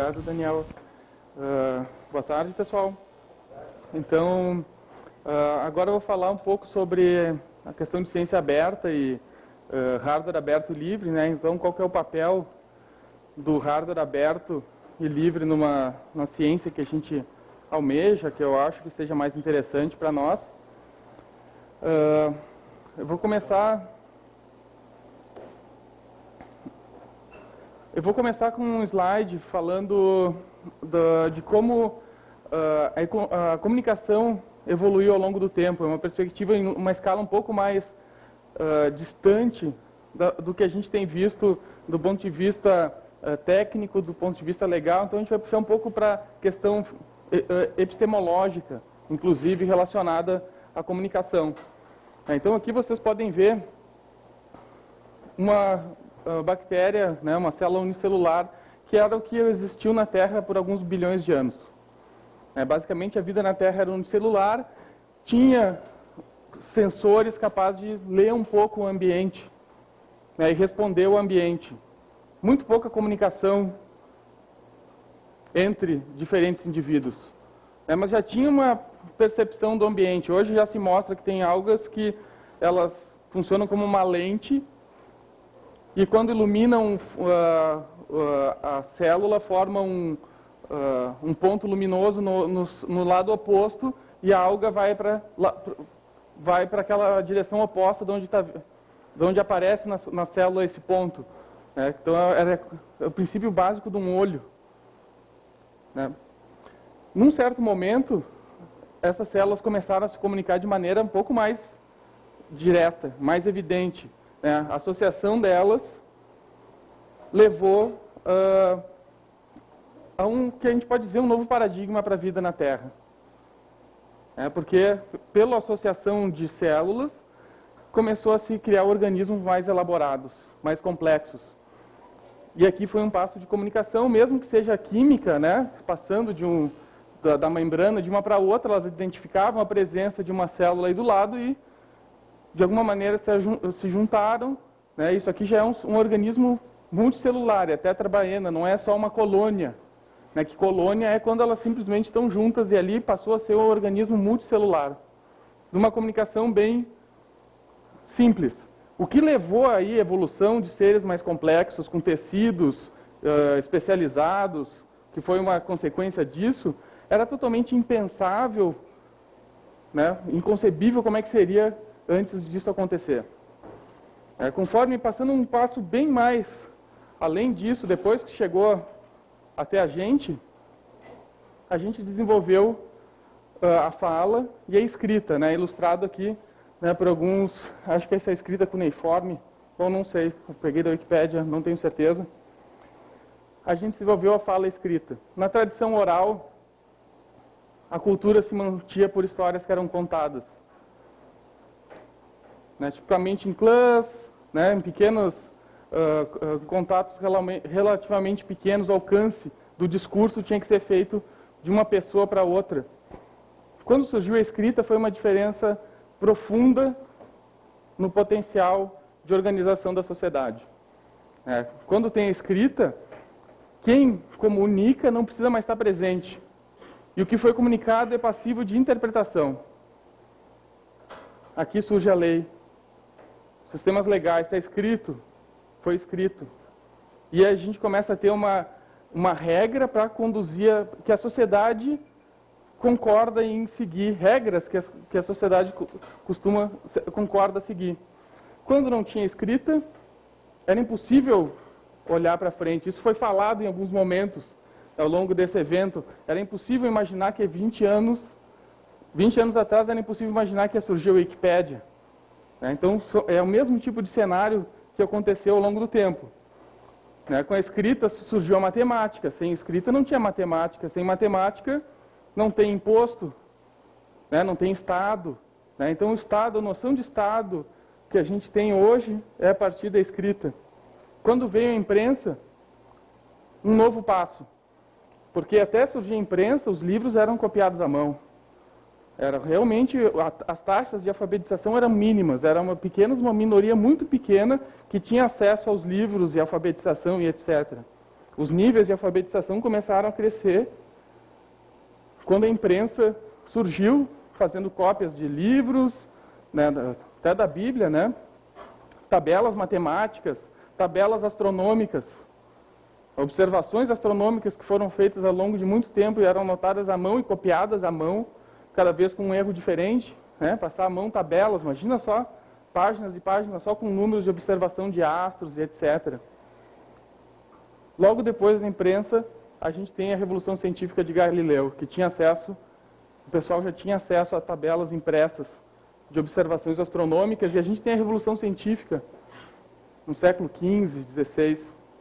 Obrigado, Daniel. Boa tarde, pessoal. Então, agora eu vou falar um pouco sobre a questão de ciência aberta e hardware aberto e livre, né? Então, qual que é o papel do hardware aberto e livre na ciência que a gente almeja, que eu acho que seja mais interessante para nós. Eu vou começar com um slide falando de como a comunicação evoluiu ao longo do tempo. É uma perspectiva em uma escala um pouco mais distante do que a gente tem visto do ponto de vista técnico, do ponto de vista legal. Então a gente vai puxar um pouco para a questão epistemológica, inclusive relacionada à comunicação. Então aqui vocês podem ver uma bactéria, né, uma célula unicelular, que era o que existiu na Terra por alguns bilhões de anos. Basicamente, a vida na Terra era unicelular, tinha sensores capazes de ler um pouco o ambiente, né, e responder ao ambiente. Muito pouca comunicação entre diferentes indivíduos, né, mas já tinha uma percepção do ambiente. Hoje já se mostra que tem algas que elas funcionam como uma lente, e quando iluminam a célula, forma um ponto luminoso no lado oposto, e a alga vai para aquela direção oposta de onde aparece na célula esse ponto. Né? Então, é o princípio básico de um olho. Né? Num certo momento, essas células começaram a se comunicar de maneira um pouco mais direta, mais evidente. Né? A associação delas levou a que a gente pode dizer um novo paradigma para a vida na Terra. Porque, pela associação de células, começou a se criar organismos mais elaborados, mais complexos. E aqui foi um passo de comunicação, mesmo que seja química, né? Passando da membrana de uma para outra, elas identificavam a presença de uma célula aí do lado e, de alguma maneira, se juntaram. Né? Isso aqui já é um organismo multicelular, é tetrabaena, não é só uma colônia. Né? Que colônia é quando elas simplesmente estão juntas, e ali passou a ser um organismo multicelular. Numa comunicação bem simples. O que levou aí a evolução de seres mais complexos, com tecidos especializados, que foi uma consequência disso, era totalmente impensável, né? Inconcebível como é que seria antes disso acontecer. Conforme passando um passo bem mais além disso, depois que chegou até a gente desenvolveu a fala e a escrita, né? Ilustrado aqui, né, por alguns, acho que essa é escrita cuneiforme, ou não sei, eu peguei da Wikipédia, não tenho certeza. A gente desenvolveu a fala e a escrita. Na tradição oral, a cultura se mantinha por histórias que eram contadas. Né, tipicamente em clãs, né, em pequenos contatos relativamente pequenos, o alcance do discurso tinha que ser feito de uma pessoa para outra. Quando surgiu a escrita, foi uma diferença profunda no potencial de organização da sociedade. Quando tem a escrita, quem comunica não precisa mais estar presente. E o que foi comunicado é passível de interpretação. Aqui surge a lei. Sistemas legais, está escrito, foi escrito. E a gente começa a ter uma regra para conduzir, que a sociedade concorda em seguir, regras que a sociedade concorda seguir. Quando não tinha escrita, era impossível olhar para frente. Isso foi falado em alguns momentos ao longo desse evento. Era impossível imaginar que 20 anos atrás era impossível imaginar que ia surgir a Wikipédia. Então, é o mesmo tipo de cenário que aconteceu ao longo do tempo. Com a escrita surgiu a matemática. Sem escrita não tinha matemática. Sem matemática não tem imposto, né? Não tem Estado. Né? Então, o Estado, a noção de Estado que a gente tem hoje é a partir da escrita. Quando veio a imprensa, um novo passo. Porque até surgir a imprensa, os livros eram copiados à mão. Era realmente, as taxas de alfabetização eram mínimas, era uma minoria muito pequena que tinha acesso aos livros e alfabetização e etc. Os níveis de alfabetização começaram a crescer quando a imprensa surgiu, fazendo cópias de livros, né, até da Bíblia, né? Tabelas matemáticas, tabelas astronômicas, observações astronômicas que foram feitas ao longo de muito tempo e eram anotadas à mão e copiadas à mão, cada vez com um erro diferente, né? Passar à mão tabelas, imagina só, páginas e páginas só com números de observação de astros e etc. Logo depois da imprensa, a gente tem a Revolução Científica de Galileu, que tinha acesso, o pessoal já tinha acesso a tabelas impressas de observações astronômicas, e a gente tem a Revolução Científica no século XV, XVI.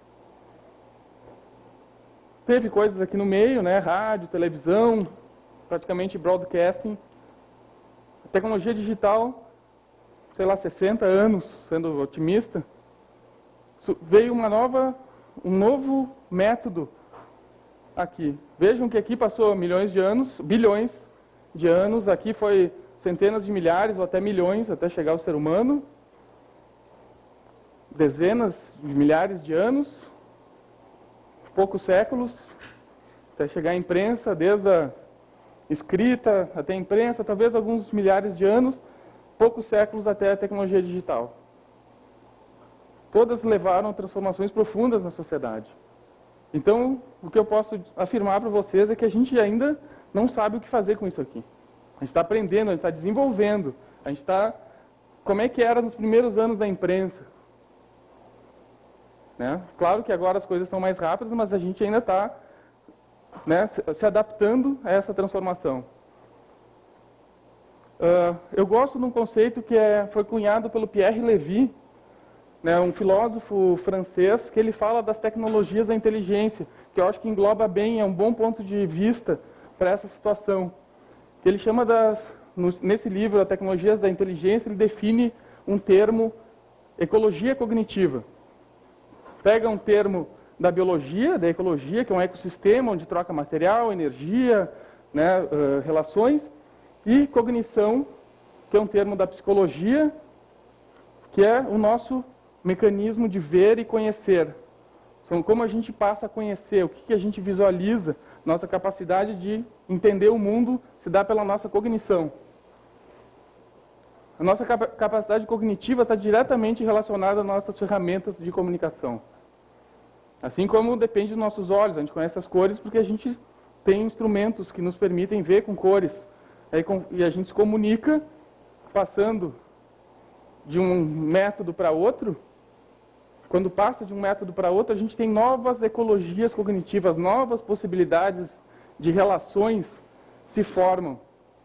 Teve coisas aqui no meio, né? Rádio, televisão, praticamente broadcasting. A tecnologia digital, sei lá, 60 anos, sendo otimista, veio um novo método aqui. Vejam que aqui passou milhões de anos, bilhões de anos, aqui foi centenas de milhares ou até milhões, até chegar ao ser humano. Dezenas de milhares de anos, poucos séculos, até chegar à imprensa, desde a escrita até a imprensa, talvez alguns milhares de anos, poucos séculos até a tecnologia digital. Todas levaram a transformações profundas na sociedade. Então, o que eu posso afirmar para vocês é que a gente ainda não sabe o que fazer com isso aqui. A gente está aprendendo, a gente está desenvolvendo, a gente está... Como é que era nos primeiros anos da imprensa? Né? Claro que agora as coisas são mais rápidas, mas a gente ainda está, né, se adaptando a essa transformação. Eu gosto de um conceito que foi cunhado pelo Pierre Levy, né, um filósofo francês, que ele fala das tecnologias da inteligência, que eu acho que engloba bem, é um bom ponto de vista para essa situação. Ele chama nesse livro, as tecnologias da inteligência, ele define um termo, ecologia cognitiva. Pega um termo da biologia, da ecologia, que é um ecossistema onde troca material, energia, né, relações, e cognição, que é um termo da psicologia, que é o nosso mecanismo de ver e conhecer. Então, como a gente passa a conhecer, o que a gente visualiza, nossa capacidade de entender o mundo se dá pela nossa cognição. A nossa capacidade cognitiva está diretamente relacionada às nossas ferramentas de comunicação. Assim como depende dos nossos olhos, a gente conhece as cores porque a gente tem instrumentos que nos permitem ver com cores. E a gente se comunica passando de um método para outro. Quando passa de um método para outro, a gente tem novas ecologias cognitivas, novas possibilidades de relações se formam.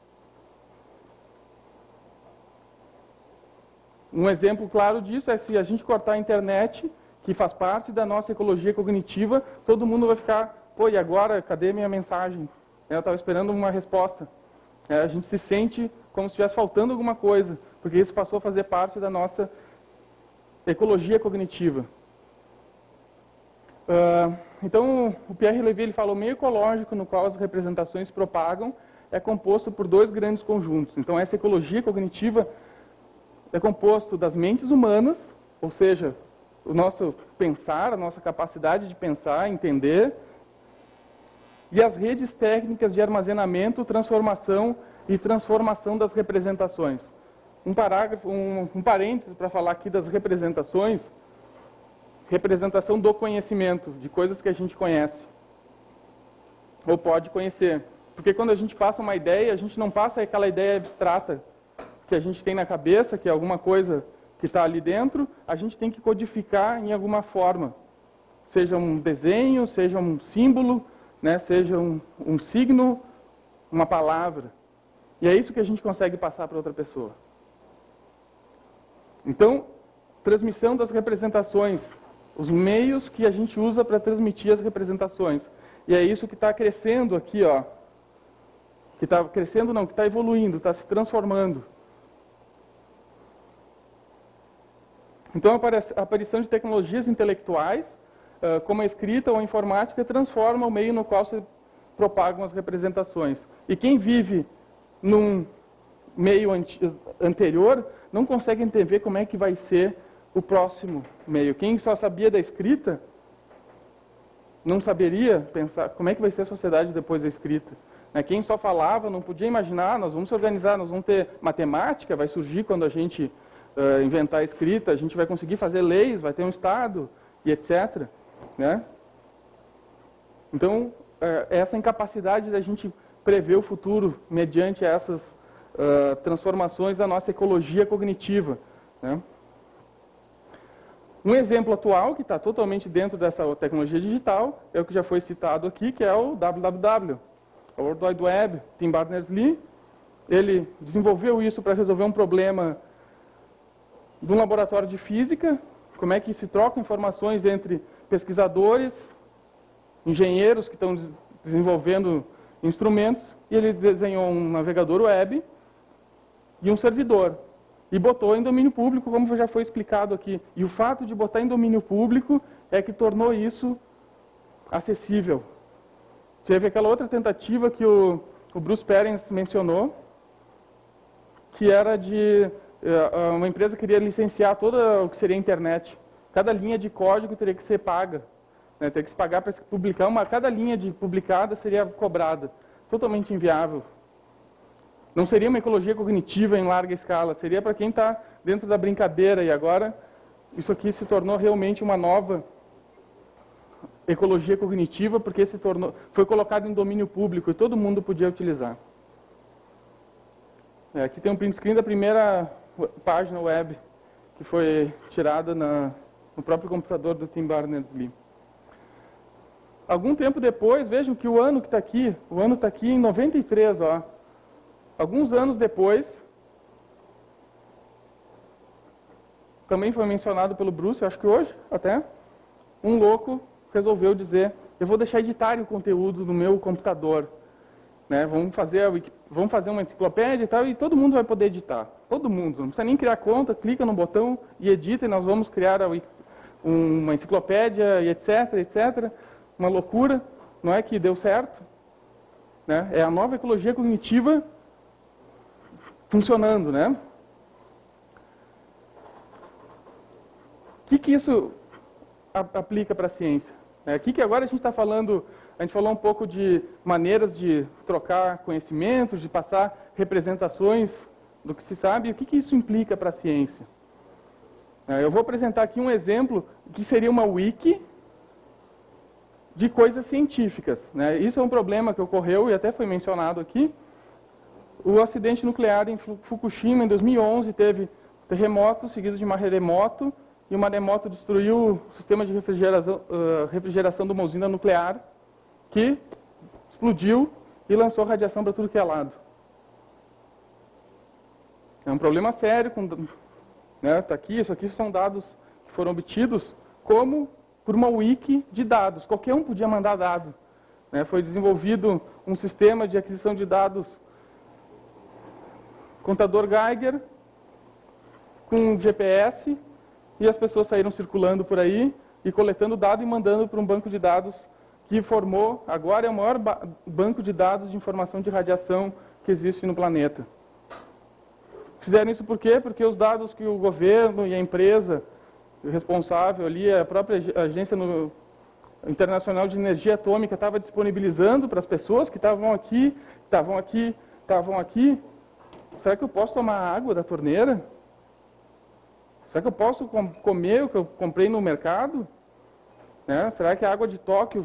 Um exemplo claro disso é se a gente cortar a internet, que faz parte da nossa ecologia cognitiva, todo mundo vai ficar, pô, e agora, cadê minha mensagem? Eu estava esperando uma resposta. A gente se sente como se estivesse faltando alguma coisa, porque isso passou a fazer parte da nossa ecologia cognitiva. Então, o Pierre Levy ele falou, o meio ecológico no qual as representações se propagam é composto por dois grandes conjuntos. Então, essa ecologia cognitiva é composto das mentes humanas, ou seja, o nosso pensar, a nossa capacidade de pensar, entender, e as redes técnicas de armazenamento, transformação e transformação das representações. Um parênteses para falar aqui das representações, representação do conhecimento, de coisas que a gente conhece, ou pode conhecer. Porque quando a gente passa uma ideia, a gente não passa aquela ideia abstrata que a gente tem na cabeça, que é alguma coisa que está ali dentro, a gente tem que codificar em alguma forma. Seja um desenho, seja um símbolo, né, seja um signo, uma palavra. E é isso que a gente consegue passar para outra pessoa. Então, transmissão das representações, os meios que a gente usa para transmitir as representações. E é isso que está crescendo aqui, ó. Que está crescendo não, que está evoluindo, está se transformando. Então, a aparição de tecnologias intelectuais, como a escrita ou a informática, transforma o meio no qual se propagam as representações. E quem vive num meio anterior não consegue entender como é que vai ser o próximo meio. Quem só sabia da escrita não saberia pensar como é que vai ser a sociedade depois da escrita. Quem só falava não podia imaginar, nós vamos se organizar, nós vamos ter matemática, vai surgir quando a gente inventar a escrita, a gente vai conseguir fazer leis, vai ter um Estado, e etc. Né? Então, essa incapacidade da gente prever o futuro mediante essas transformações da nossa ecologia cognitiva. Né? Um exemplo atual, que está totalmente dentro dessa tecnologia digital, é o que já foi citado aqui, que é o www, o World Wide Web. Tim Berners-Lee, ele desenvolveu isso para resolver um problema de um laboratório de física, como é que se trocam informações entre pesquisadores, engenheiros que estão desenvolvendo instrumentos, e ele desenhou um navegador web e um servidor. E botou em domínio público, como já foi explicado aqui. E o fato de botar em domínio público é que tornou isso acessível. Teve aquela outra tentativa que o Bruce Perens mencionou, que era de uma empresa queria licenciar todo o que seria a internet. Cada linha de código teria que ser paga. Né? Teria que se pagar para publicar. Cada linha de publicada seria cobrada. Totalmente inviável. Não seria uma ecologia cognitiva em larga escala, seria para quem está dentro da brincadeira. E agora, isso aqui se tornou realmente uma nova ecologia cognitiva, porque foi colocado em domínio público e todo mundo podia utilizar. Aqui tem um print screen da primeira página web, que foi tirada no próprio computador do Tim Berners-Lee. Algum tempo depois, vejam que o ano está aqui em 93, ó. Alguns anos depois, também foi mencionado pelo Bruce, acho que hoje até, um louco resolveu dizer, eu vou deixar editar o conteúdo no meu computador. Né? Vamos fazer uma enciclopédia e tal, e todo mundo vai poder editar. Todo mundo, não precisa nem criar conta, clica no botão e edita, e nós vamos criar uma enciclopédia, e etc, etc. Uma loucura, não é que deu certo? Né? É a nova ecologia cognitiva funcionando, né? O que isso aplica para a ciência? Aqui que agora a gente está falando, a gente falou um pouco de maneiras de trocar conhecimentos, de passar representações do que se sabe. O que isso implica para a ciência? Eu vou apresentar aqui um exemplo que seria uma wiki de coisas científicas. Né? Isso é um problema que ocorreu e até foi mencionado aqui. O acidente nuclear em Fukushima, em 2011, teve terremoto seguido de maremoto, e o maremoto destruiu o sistema de refrigeração de uma usina nuclear, que explodiu e lançou radiação para tudo que é lado. É um problema sério, né, tá aqui, isso aqui são dados que foram obtidos como por uma wiki de dados. Qualquer um podia mandar dado. Né? Foi desenvolvido um sistema de aquisição de dados, contador Geiger, com GPS, e as pessoas saíram circulando por aí e coletando dado e mandando para um banco de dados que formou, agora é o maior banco de dados de informação de radiação que existe no planeta. Fizeram isso por quê? Porque os dados que o governo e a empresa responsável ali, a própria Agência Internacional de Energia Atômica estava disponibilizando para as pessoas que estavam aqui. Será que eu posso tomar água da torneira? Será que eu posso comer o que eu comprei no mercado? Né? Será que a água de Tóquio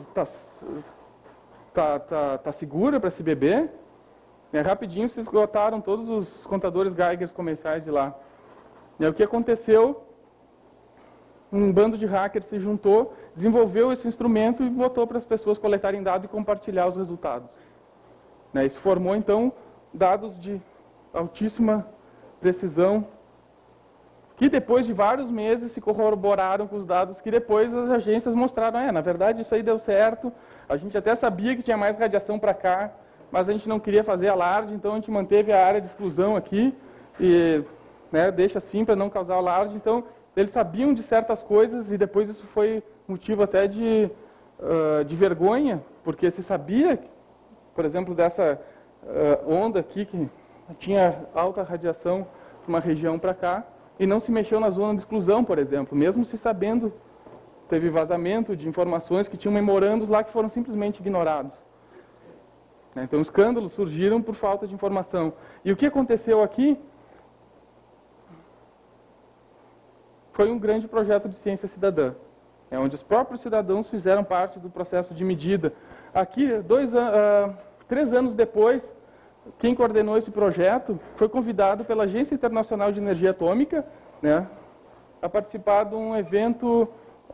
tá segura para se beber? Rapidinho se esgotaram todos os contadores Geiger comerciais de lá. E aí, o que aconteceu? Um bando de hackers se juntou, desenvolveu esse instrumento e botou para as pessoas coletarem dados e compartilhar os resultados. E se formou, então, dados de altíssima precisão, que depois de vários meses se corroboraram com os dados que depois as agências mostraram, na verdade isso aí deu certo, a gente até sabia que tinha mais radiação para cá, mas a gente não queria fazer alarde, então a gente manteve a área de exclusão aqui, e deixa assim para não causar alarde. Então eles sabiam de certas coisas e depois isso foi motivo até de vergonha, porque se sabia, por exemplo, dessa onda aqui que tinha alta radiação de uma região para cá, e não se mexeu na zona de exclusão, por exemplo, mesmo se sabendo teve vazamento de informações que tinham memorandos lá que foram simplesmente ignorados. Então, escândalos surgiram por falta de informação. E o que aconteceu aqui foi um grande projeto de ciência cidadã, onde os próprios cidadãos fizeram parte do processo de medida. Aqui, 3 anos depois, quem coordenou esse projeto foi convidado pela Agência Internacional de Energia Atômica, a participar de um evento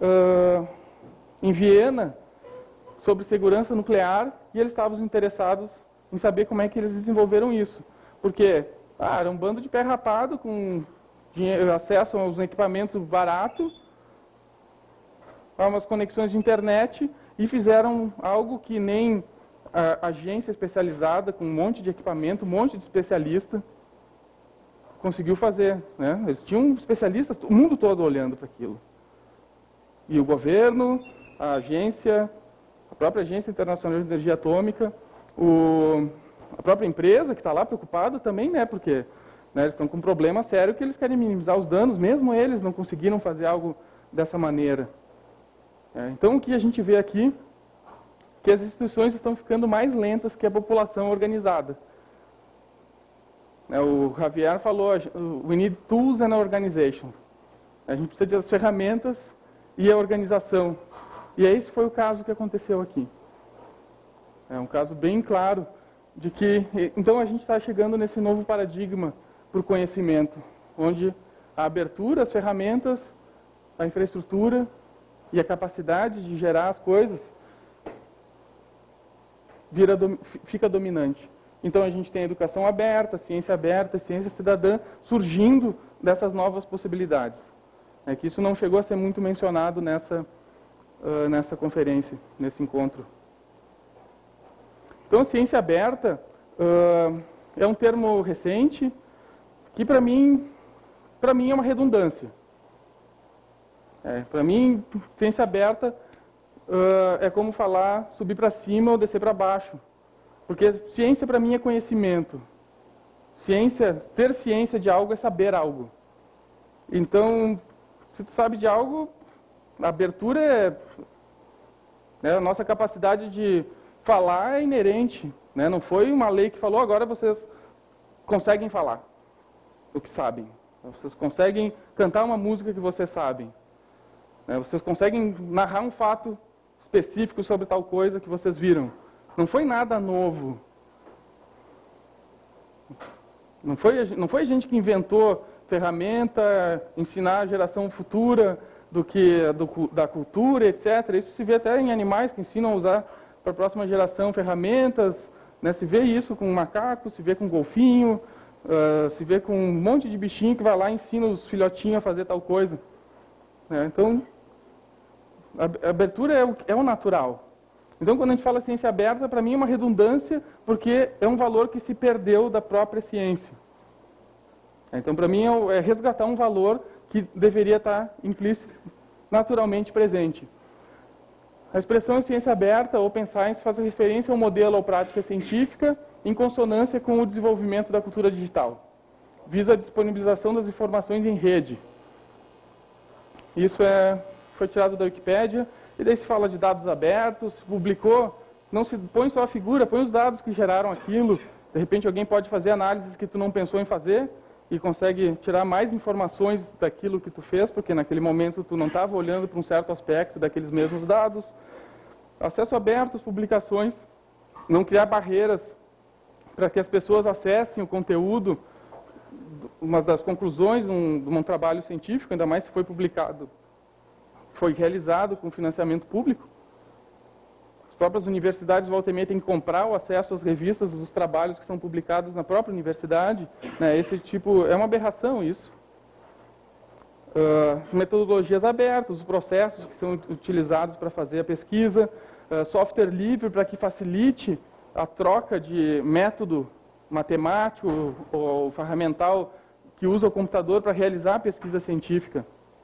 em Viena sobre segurança nuclear, e eles estavam interessados em saber como é que eles desenvolveram isso. Porque era um bando de pé rapado, com acesso aos equipamentos baratos, a umas conexões de internet, e fizeram algo que nem a agência especializada, com um monte de equipamento, um monte de especialista, conseguiu fazer. Eles tinham especialistas, o mundo todo olhando para aquilo. E o governo, a agência, a própria Agência Internacional de Energia Atômica, a própria empresa que está lá preocupada também, porque eles estão com um problema sério que eles querem minimizar os danos, mesmo eles não conseguiram fazer algo dessa maneira. Então, o que a gente vê aqui, que as instituições estão ficando mais lentas que a população organizada. O Javier falou, we need tools and organization. A gente precisa das ferramentas e a organização. E esse foi o caso que aconteceu aqui. É um caso bem claro de que, então, a gente está chegando nesse novo paradigma para o conhecimento, onde a abertura, as ferramentas, a infraestrutura e a capacidade de gerar as coisas fica dominante. Então, a gente tem a educação aberta, a ciência cidadã, surgindo dessas novas possibilidades. É que isso não chegou a ser muito mencionado nessa conferência, nesse encontro. Então, a ciência aberta é um termo recente que, para mim é uma redundância. Para mim, ciência aberta é como falar subir para cima ou descer para baixo. Porque ciência, para mim, é conhecimento. Ter ciência de algo é saber algo. Então, se tu sabe de algo, a abertura a nossa capacidade de falar é inerente. Não foi uma lei que falou, agora vocês conseguem falar o que sabem. Vocês conseguem cantar uma música que vocês sabem. Vocês conseguem narrar um fato específico sobre tal coisa que vocês viram. Não foi nada novo. Não foi a gente que inventou ferramenta, ensinar a geração futura da cultura, etc. Isso se vê até em animais que ensinam a usar para a próxima geração ferramentas. Se vê isso com macaco, se vê com golfinho, se vê com um monte de bichinho que vai lá e ensina os filhotinhos a fazer tal coisa. Então, a abertura é o natural. Então, quando a gente fala ciência aberta, para mim é uma redundância, porque é um valor que se perdeu da própria ciência. Então, para mim, é resgatar um valor que deveria estar implícito, naturalmente presente. A expressão ciência aberta, Open Science, faz referência ao modelo ou prática científica em consonância com o desenvolvimento da cultura digital. Visa a disponibilização das informações em rede. Isso foi tirado da Wikipédia, e daí se fala de dados abertos, se publicou, não se põe só a figura, põe os dados que geraram aquilo. De repente alguém pode fazer análises que tu não pensou em fazer e consegue tirar mais informações daquilo que tu fez, porque naquele momento tu não estava olhando para um certo aspecto daqueles mesmos dados. Acesso aberto às publicações, não criar barreiras para que as pessoas acessem o conteúdo, uma das conclusões de um trabalho científico, ainda mais se foi publicado, foi realizado com financiamento público. As próprias universidades, volta e meia, têm que comprar o acesso às revistas dos trabalhos que são publicados na própria universidade. Esse tipo, é uma aberração isso. As metodologias abertas, os processos que são utilizados para fazer a pesquisa, software livre para que facilite a troca de método matemático ou ferramental que usa o computador para realizar a pesquisa científica.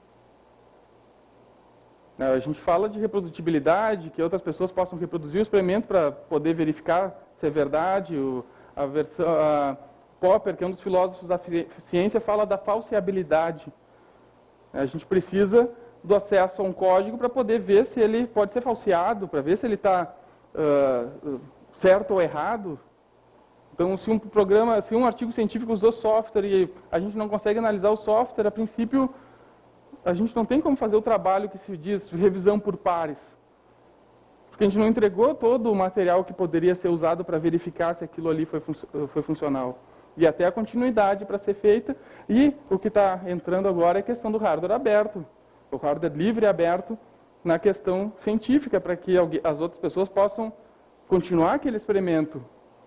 A gente fala de reprodutibilidade, que outras pessoas possam reproduzir o experimento para poder verificar se é verdade. A Popper, que é um dos filósofos da ciência, fala da falseabilidade. A gente precisa do acesso a um código para poder ver se ele pode ser falseado, para ver se ele está certo ou errado. Então, se um artigo científico usou software e a gente não consegue analisar o software, a princípio, a gente não tem como fazer o trabalho que se diz revisão por pares. Porque a gente não entregou todo o material que poderia ser usado para verificar se aquilo ali foi funcional. E até a continuidade para ser feita. E o que está entrando agora é a questão do hardware aberto, o hardware livre e aberto na questão científica, para que as outras pessoas possam continuar aquele experimento.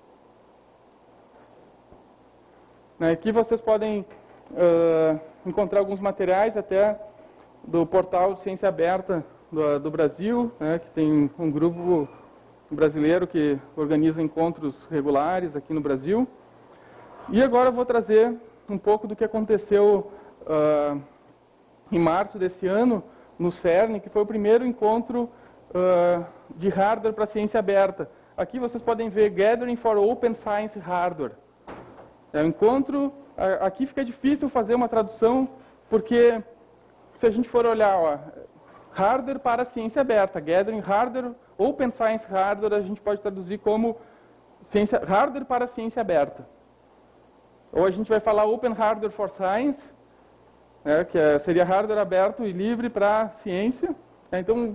Aqui vocês podem encontrar alguns materiais até do portal de Ciência Aberta do Brasil, que tem um grupo brasileiro que organiza encontros regulares aqui no Brasil. E agora eu vou trazer um pouco do que aconteceu em março desse ano, no CERN, que foi o primeiro encontro de hardware para ciência aberta. Aqui vocês podem ver Gathering for Open Science Hardware. É um encontro, aqui fica difícil fazer uma tradução, porque se a gente for olhar, hardware para ciência aberta, Gathering Hardware, Open Science Hardware, a gente pode traduzir como hardware para ciência aberta. Ou a gente vai falar Open Hardware for Science, que seria hardware aberto e livre para ciência. Então,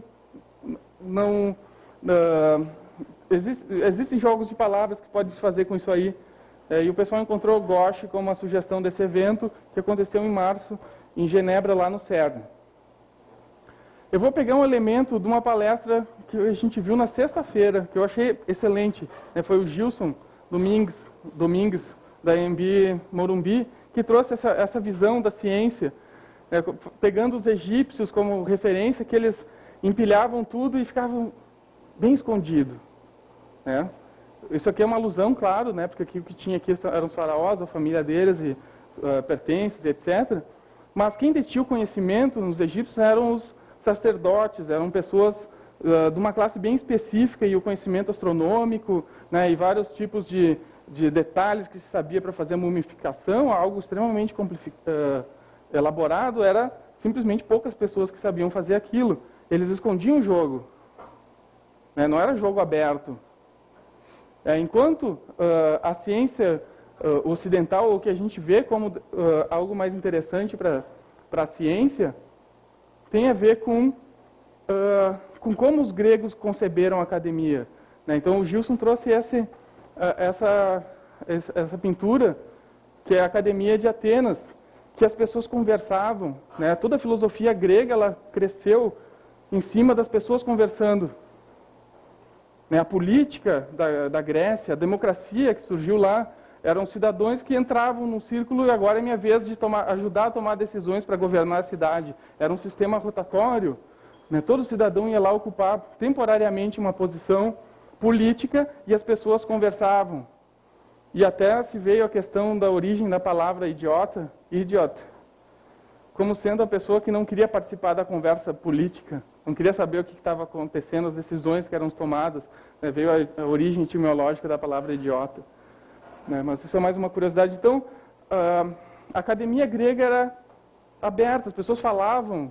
existem jogos de palavras que pode se fazer com isso aí. E o pessoal encontrou GOSH como uma sugestão desse evento, que aconteceu em março, em Genebra, lá no CERN. Eu vou pegar um elemento de uma palestra que a gente viu na sexta-feira, que eu achei excelente. Foi o Gilson Domingues, da EMB Morumbi, que trouxe essa visão da ciência, pegando os egípcios como referência, que eles empilhavam tudo e ficavam bem escondidos. Isso aqui é uma alusão, claro, porque o que tinha aqui eram os faraós, a família deles, e pertences, etc. Mas quem detinha o conhecimento nos egípcios eram os sacerdotes, eram pessoas de uma classe bem específica, e o conhecimento astronômico, e vários tipos de detalhes que se sabia para fazer a mumificação, algo extremamente elaborado, era simplesmente poucas pessoas que sabiam fazer aquilo. Eles escondiam o jogo. Não era jogo aberto. Enquanto a ciência ocidental, o que a gente vê como algo mais interessante para a ciência, tem a ver com como os gregos conceberam a academia. Então, o Gilson trouxe essa pintura, que é a Academia de Atenas, que as pessoas conversavam. Toda a filosofia grega ela cresceu em cima das pessoas conversando. A política da Grécia, a democracia que surgiu lá, eram cidadãos que entravam no círculo e agora é minha vez de ajudar a tomar decisões para governar a cidade. Era um sistema rotatório. Todo cidadão ia lá ocupar temporariamente uma posição política e as pessoas conversavam. E até se veio a questão da origem da palavra idiota, como sendo a pessoa que não queria participar da conversa política, não queria saber o que estava acontecendo, as decisões que eram tomadas. Veio a origem etimológica da palavra idiota. Mas isso é mais uma curiosidade. Então, a academia grega era aberta, as pessoas falavam.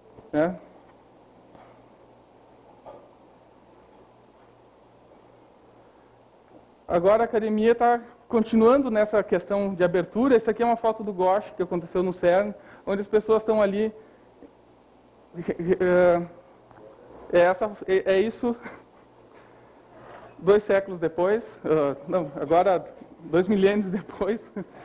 Agora a academia está continuando nessa questão de abertura. Essa aqui é uma foto do GOSH, que aconteceu no CERN, onde as pessoas estão ali. É isso 2 séculos depois, agora 2 milênios depois.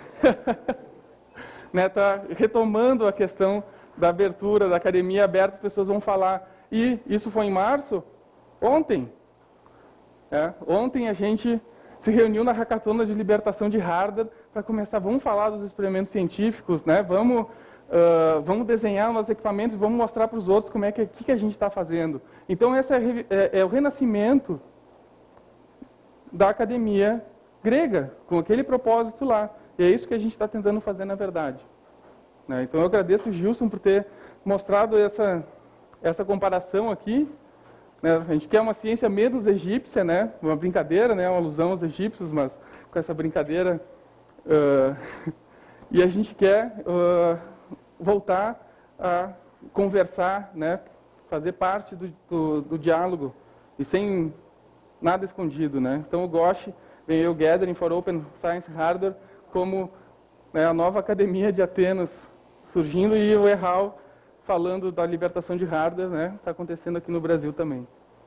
Está retomando a questão da abertura, da academia aberta, as pessoas vão falar. E isso foi em março, ontem. Ontem a gente se reuniu na hackathon de libertação de hardware para começar, vamos falar dos experimentos científicos, vamos desenhar nossos equipamentos e vamos mostrar para os outros como que a gente está fazendo. Então, esse é o renascimento da academia grega, com aquele propósito lá. E é isso que a gente está tentando fazer, na verdade. Então, eu agradeço o Gilson por ter mostrado essa comparação aqui. A gente quer uma ciência menos egípcia, uma brincadeira, uma alusão aos egípcios, mas com essa brincadeira. E a gente quer voltar a conversar, né, fazer parte do diálogo e sem nada escondido, né? Então o GOSH vem o Gathering for Open Science Hardware como, né, a nova academia de Atenas surgindo, e o EHAL falando da libertação de hardware, né? Está acontecendo aqui no Brasil também.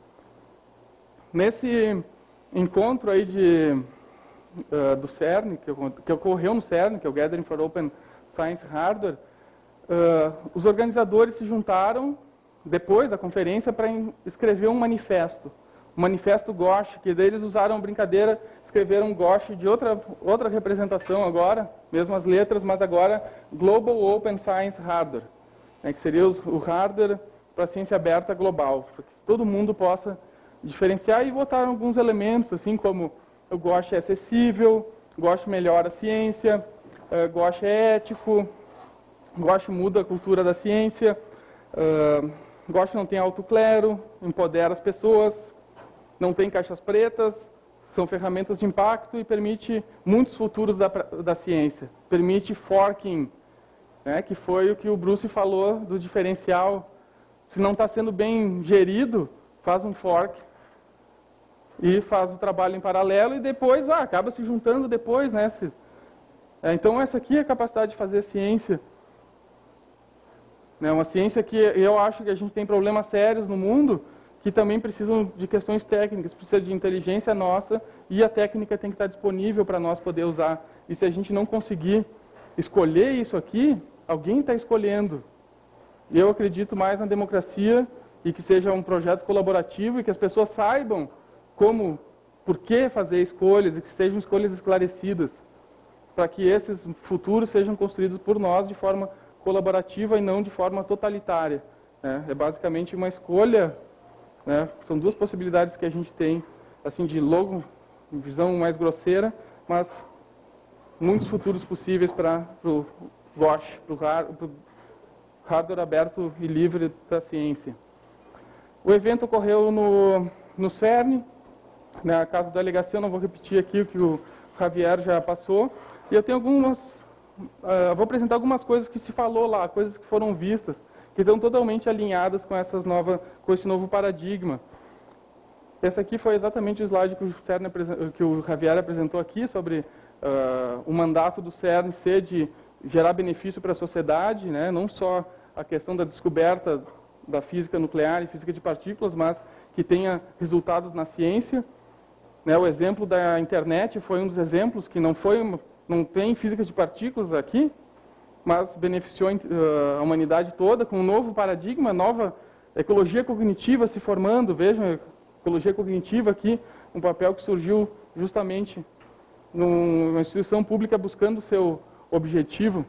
Nesse encontro aí do CERN, que ocorreu no CERN, que é o Gathering for Open Science Hardware, os organizadores se juntaram depois da conferência para escrever um manifesto GOSH, que daí eles usaram brincadeira, escreveram GOSH de outra representação agora, mesmas letras, mas agora Global Open Science Hardware, né, que seria o hardware para a ciência aberta global, para que todo mundo possa diferenciar, e botaram alguns elementos, assim como o GOSH é acessível, GOSH melhora a ciência, GOSH é ético, GOSH muda a cultura da ciência, GOSH não tem alto clero, empodera as pessoas, não tem caixas pretas, são ferramentas de impacto e permite muitos futuros da ciência. Permite forking, né, que foi o que o Bruce falou do diferencial. Se não está sendo bem gerido, faz um fork e faz o trabalho em paralelo e depois acaba se juntando depois, né? Então essa aqui é a capacidade de fazer ciência. É uma ciência que eu acho que a gente tem problemas sérios no mundo, que também precisam de questões técnicas, precisa de inteligência nossa, e a técnica tem que estar disponível para nós poder usar. E se a gente não conseguir escolher isso aqui, alguém está escolhendo. Eu acredito mais na democracia, e que seja um projeto colaborativo, e que as pessoas saibam por que fazer escolhas, e que sejam escolhas esclarecidas, para que esses futuros sejam construídos por nós de forma colaborativa e não de forma totalitária. É basicamente uma escolha, né? São duas possibilidades que a gente tem, assim, de visão mais grosseira, mas muitos futuros possíveis para o GOSH, para o hardware aberto e livre da ciência. O evento ocorreu no CERN, na casa da delegacia. Eu não vou repetir aqui o que o Javier já passou, e eu tenho vou apresentar algumas coisas que se falou lá, coisas que foram vistas, que estão totalmente alinhadas com esse novo paradigma. Esse aqui foi exatamente o slide que o Javier apresentou aqui, sobre o mandato do CERN ser de gerar benefício para a sociedade, né? Não só a questão da descoberta da física nuclear e física de partículas, mas que tenha resultados na ciência. Né? O exemplo da internet foi um dos exemplos, que não tem física de partículas aqui, mas beneficiou a humanidade toda com um novo paradigma, nova ecologia cognitiva se formando. Vejam, ecologia cognitiva aqui, um papel que surgiu justamente numa instituição pública buscando o seu objetivo.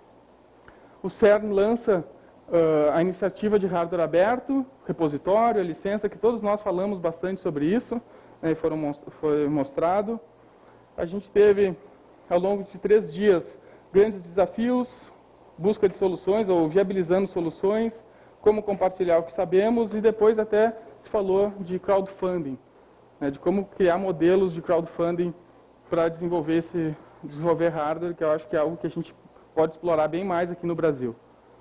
O CERN lança a iniciativa de hardware aberto, repositório, a licença, que todos nós falamos bastante sobre isso, né, foi mostrado. A gente teve, ao longo de 3 dias, grandes desafios, busca de soluções ou viabilizando soluções, como compartilhar o que sabemos, e depois até se falou de crowdfunding, né, de como criar modelos de crowdfunding para desenvolver hardware, que eu acho que é algo que a gente pode explorar bem mais aqui no Brasil.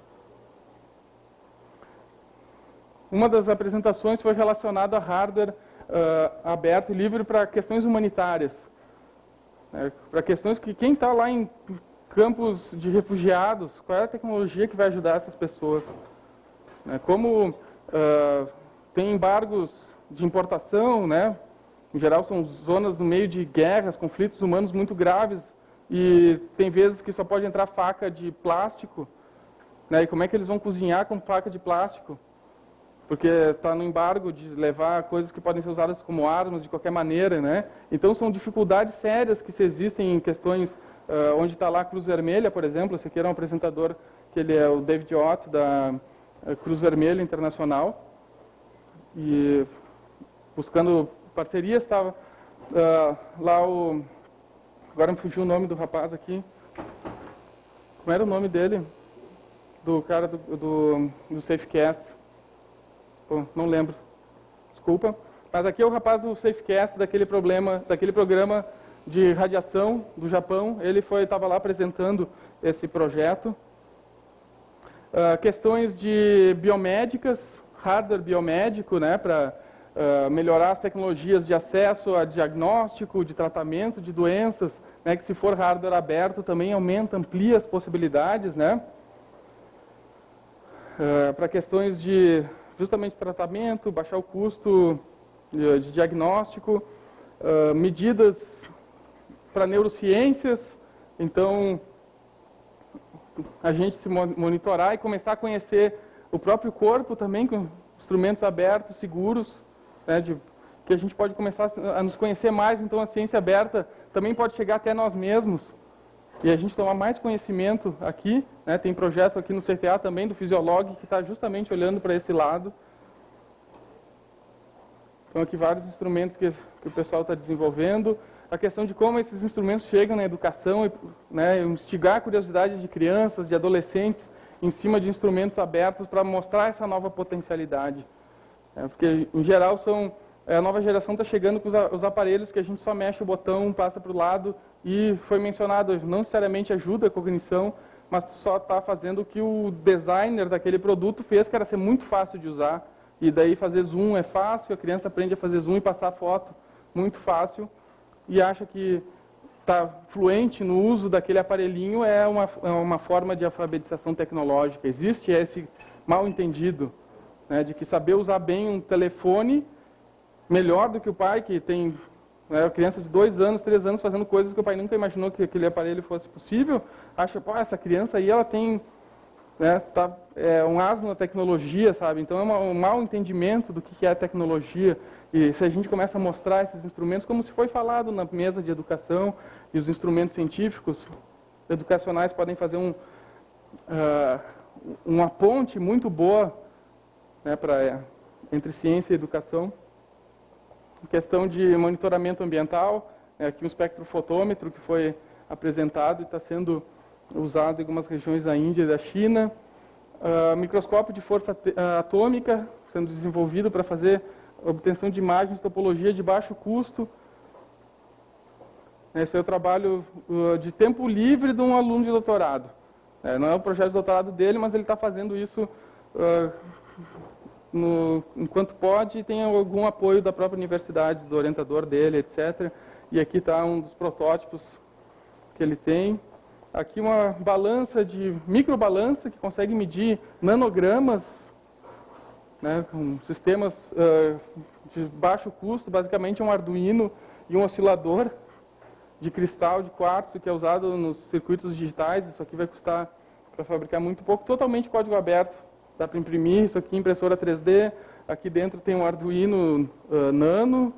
Uma das apresentações foi relacionada a hardware aberto e livre para questões humanitárias. Para questões que quem está lá em campos de refugiados, qual é a tecnologia que vai ajudar essas pessoas? Como tem embargos de importação, né? Em geral são zonas no meio de guerras, conflitos humanos muito graves, e tem vezes que só pode entrar faca de plástico, né? E como é que eles vão cozinhar com faca de plástico? Porque está no embargo de levar coisas que podem ser usadas como armas de qualquer maneira, né? Então são dificuldades sérias que se existem em questões onde está lá a Cruz Vermelha, por exemplo. Esse aqui era um apresentador, que ele é o David Ott, da Cruz Vermelha Internacional, e buscando parcerias. Estava lá agora me fugiu o nome do rapaz aqui. Como era o nome dele? Do cara do Safecast. Pô, não lembro. Desculpa. Mas aqui é o rapaz do Safecast, daquele programa de radiação do Japão. Ele estava lá apresentando esse projeto. Questões de biomédicas, hardware biomédico, né, para melhorar as tecnologias de acesso a diagnóstico, de tratamento de doenças, né, que se for hardware aberto também aumenta, amplia as possibilidades, né, para questões de justamente tratamento, baixar o custo de diagnóstico, medidas para neurociências, então a gente se monitorar e começar a conhecer o próprio corpo também com instrumentos abertos, seguros, né, que a gente pode começar a nos conhecer mais, então a ciência aberta também pode chegar até nós mesmos e a gente tomar mais conhecimento aqui, né, tem projeto aqui no CTA também do Fisiolog que está justamente olhando para esse lado. Então aqui vários instrumentos que o pessoal está desenvolvendo. A questão de como esses instrumentos chegam na educação, né, instigar a curiosidade de crianças, de adolescentes, em cima de instrumentos abertos para mostrar essa nova potencialidade. Porque, em geral, a nova geração está chegando com os aparelhos que a gente só mexe o botão, passa para o lado, e foi mencionado, não necessariamente ajuda a cognição, mas só está fazendo o que o designer daquele produto fez, que era ser muito fácil de usar. E daí fazer zoom é fácil, a criança aprende a fazer zoom e passar foto muito fácil, e acha que está fluente no uso daquele aparelhinho é uma forma de alfabetização tecnológica. Existe esse mal entendido, né, de que saber usar bem um telefone melhor do que o pai, que tem, né, a criança de 2 anos, 3 anos fazendo coisas que o pai nunca imaginou que aquele aparelho fosse possível, acha, pô, essa criança aí ela tem, né, um asno na tecnologia, sabe? Então é um mau entendimento do que é a tecnologia. E se a gente começa a mostrar esses instrumentos, como se foi falado na mesa de educação, e os instrumentos científicos educacionais podem fazer uma ponte muito boa, né, entre ciência e educação. Questão de monitoramento ambiental, aqui um espectrofotômetro que foi apresentado e está sendo usado em algumas regiões da Índia e da China. Microscópio de força atômica sendo desenvolvido para fazer obtenção de imagens, topologia de baixo custo. Esse é o trabalho de tempo livre de um aluno de doutorado. Não é o projeto de doutorado dele, mas ele está fazendo isso enquanto pode e tem algum apoio da própria universidade, do orientador dele, etc. E aqui está um dos protótipos que ele tem. Aqui uma balança microbalança que consegue medir nanogramas, né, com sistemas de baixo custo, basicamente um Arduino e um oscilador de cristal de quartzo que é usado nos circuitos digitais. Isso aqui vai custar para fabricar muito pouco, totalmente código aberto. Dá para imprimir isso aqui, impressora 3D. Aqui dentro tem um Arduino Nano.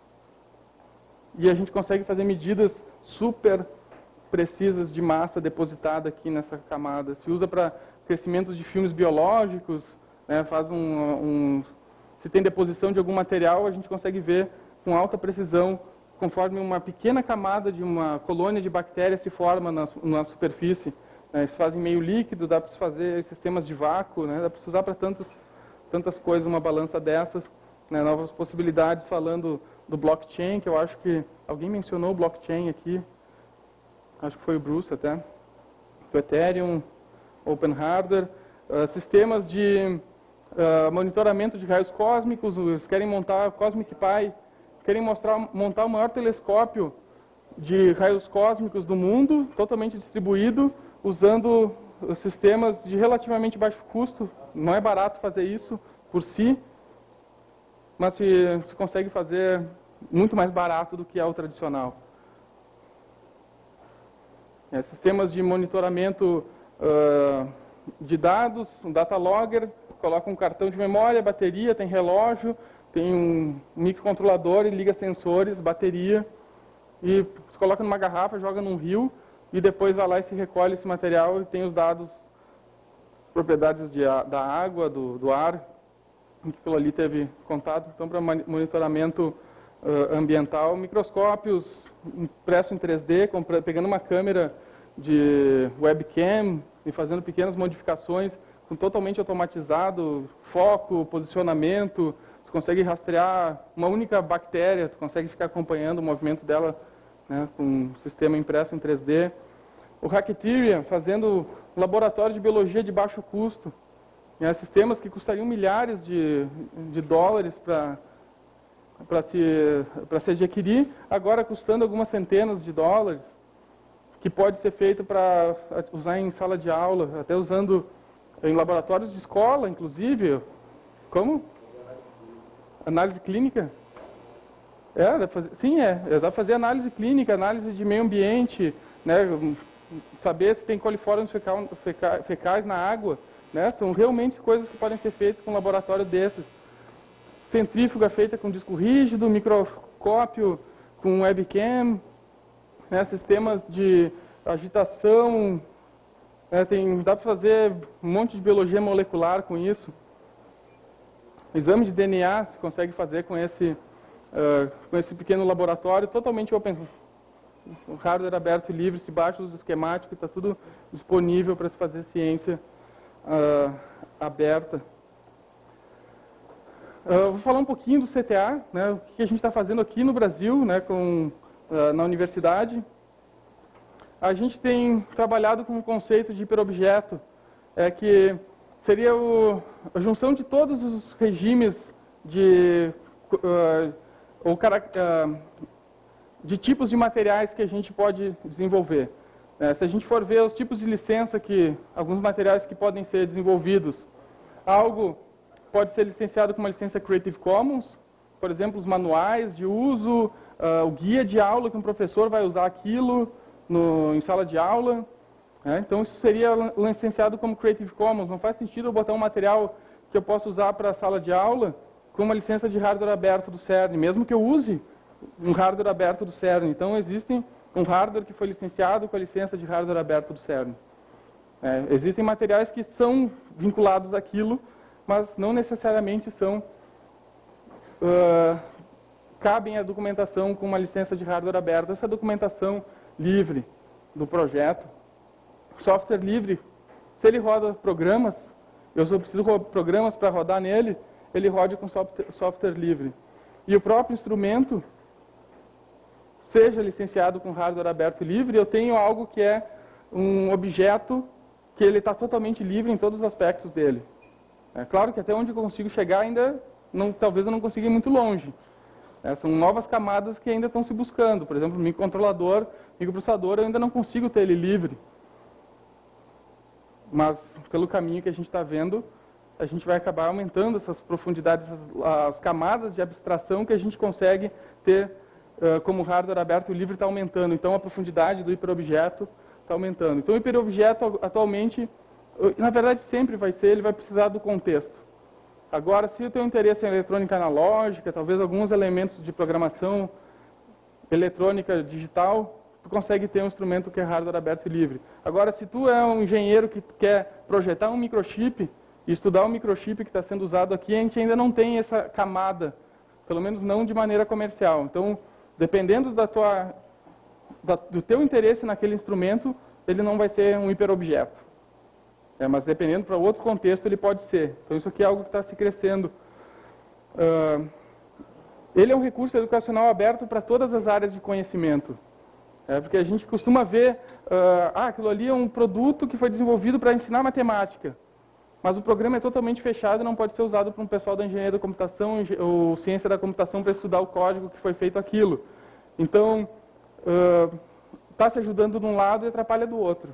E a gente consegue fazer medidas super precisas de massa depositada aqui nessa camada. Se usa para crescimentos de filmes biológicos, né, se tem deposição de algum material, a gente consegue ver com alta precisão, conforme uma pequena camada de uma colônia de bactérias se forma na superfície. Eles fazem meio líquido, dá para se fazer sistemas de vácuo, né, dá para se usar para tantas coisas uma balança dessas. Né, novas possibilidades, falando do blockchain, que eu acho que alguém mencionou o blockchain aqui, acho que foi o Bruce até, do Ethereum, Open Hardware, sistemas de monitoramento de raios cósmicos. Eles querem montar Cosmic Pi, querem montar o maior telescópio de raios cósmicos do mundo, totalmente distribuído, usando sistemas de relativamente baixo custo. Não é barato fazer isso por si, mas se consegue fazer muito mais barato do que é o tradicional. Sistemas de monitoramento de dados, um data logger, coloca um cartão de memória, bateria, tem relógio, tem um microcontrolador e liga sensores, bateria, e se coloca numa garrafa, joga num rio, e depois vai lá e se recolhe esse material e tem os dados, propriedades da água, do ar, que aquilo ali teve contato. Então, para monitoramento ambiental, microscópios impresso em 3D, pegando uma câmera de webcam e fazendo pequenas modificações, totalmente automatizado, foco, posicionamento, você consegue rastrear uma única bactéria, você consegue ficar acompanhando o movimento dela, né, com um sistema impresso em 3D. O Hacketeria, fazendo um laboratório de biologia de baixo custo, sistemas que custariam milhares de dólares para se adquirir, agora custando algumas centenas de dólares, que pode ser feito para usar em sala de aula, até usando em laboratórios de escola, inclusive. Como? Análise clínica? Dá para fazer análise clínica, análise de meio ambiente, né, saber se tem coliformes fecais na água, né, são realmente coisas que podem ser feitas com um laboratório desses. Centrífuga feita com disco rígido, microscópio com webcam, né, sistemas de agitação, né, dá para fazer um monte de biologia molecular com isso. Exame de DNA se consegue fazer com esse pequeno laboratório, totalmente open, o hardware aberto e livre, se baixa os esquemáticos, está tudo disponível para se fazer ciência aberta. Vou falar um pouquinho do CTA, né, o que a gente está fazendo aqui no Brasil, né, na universidade. A gente tem trabalhado com o conceito de hiperobjeto, que seria a junção de todos os regimes de tipos de materiais que a gente pode desenvolver. Se a gente for ver os tipos de licença alguns materiais que podem ser desenvolvidos, algo pode ser licenciado com uma licença Creative Commons, por exemplo, os manuais de uso, o guia de aula que um professor vai usar aquilo em sala de aula. Então, isso seria licenciado como Creative Commons. Não faz sentido eu botar um material que eu possa usar para a sala de aula com uma licença de hardware aberto do CERN, mesmo que eu use um hardware aberto do CERN. Então, existe um hardware que foi licenciado com a licença de hardware aberto do CERN. Existem materiais que são vinculados àquilo, mas não necessariamente cabem à documentação com uma licença de hardware aberto. Essa é a documentação livre do projeto. Software livre, se ele roda programas, eu só preciso de programas para rodar nele, ele roda com software livre. E o próprio instrumento, seja licenciado com hardware aberto e livre, eu tenho algo que é um objeto que ele está totalmente livre em todos os aspectos dele. É claro que até onde eu consigo chegar ainda, talvez eu não consiga ir muito longe. São novas camadas que ainda estão se buscando. Por exemplo, microprocessador, eu ainda não consigo ter ele livre. Mas, pelo caminho que a gente está vendo, a gente vai acabar aumentando essas profundidades, as camadas de abstração que a gente consegue ter como hardware aberto e livre está aumentando. Então, a profundidade do hiperobjeto está aumentando. Então, o hiperobjeto, atualmente, na verdade, sempre ele vai precisar do contexto. Agora, se eu tenho interesse em eletrônica analógica, talvez alguns elementos de programação eletrônica digital, tu consegue ter um instrumento que é hardware aberto e livre. Agora, se tu é um engenheiro que quer projetar um microchip e estudar o microchip que está sendo usado aqui, a gente ainda não tem essa camada, pelo menos não de maneira comercial. Então, dependendo do teu interesse naquele instrumento, ele não vai ser um hiperobjeto. Mas dependendo para outro contexto, ele pode ser. Então, isso aqui é algo que está se crescendo. Ele é um recurso educacional aberto para todas as áreas de conhecimento. Porque a gente costuma ver, aquilo ali é um produto que foi desenvolvido para ensinar matemática. Mas o programa é totalmente fechado e não pode ser usado por um pessoal da engenharia da computação ou ciência da computação para estudar o código que foi feito aquilo. Então, está se ajudando de um lado e atrapalha do outro.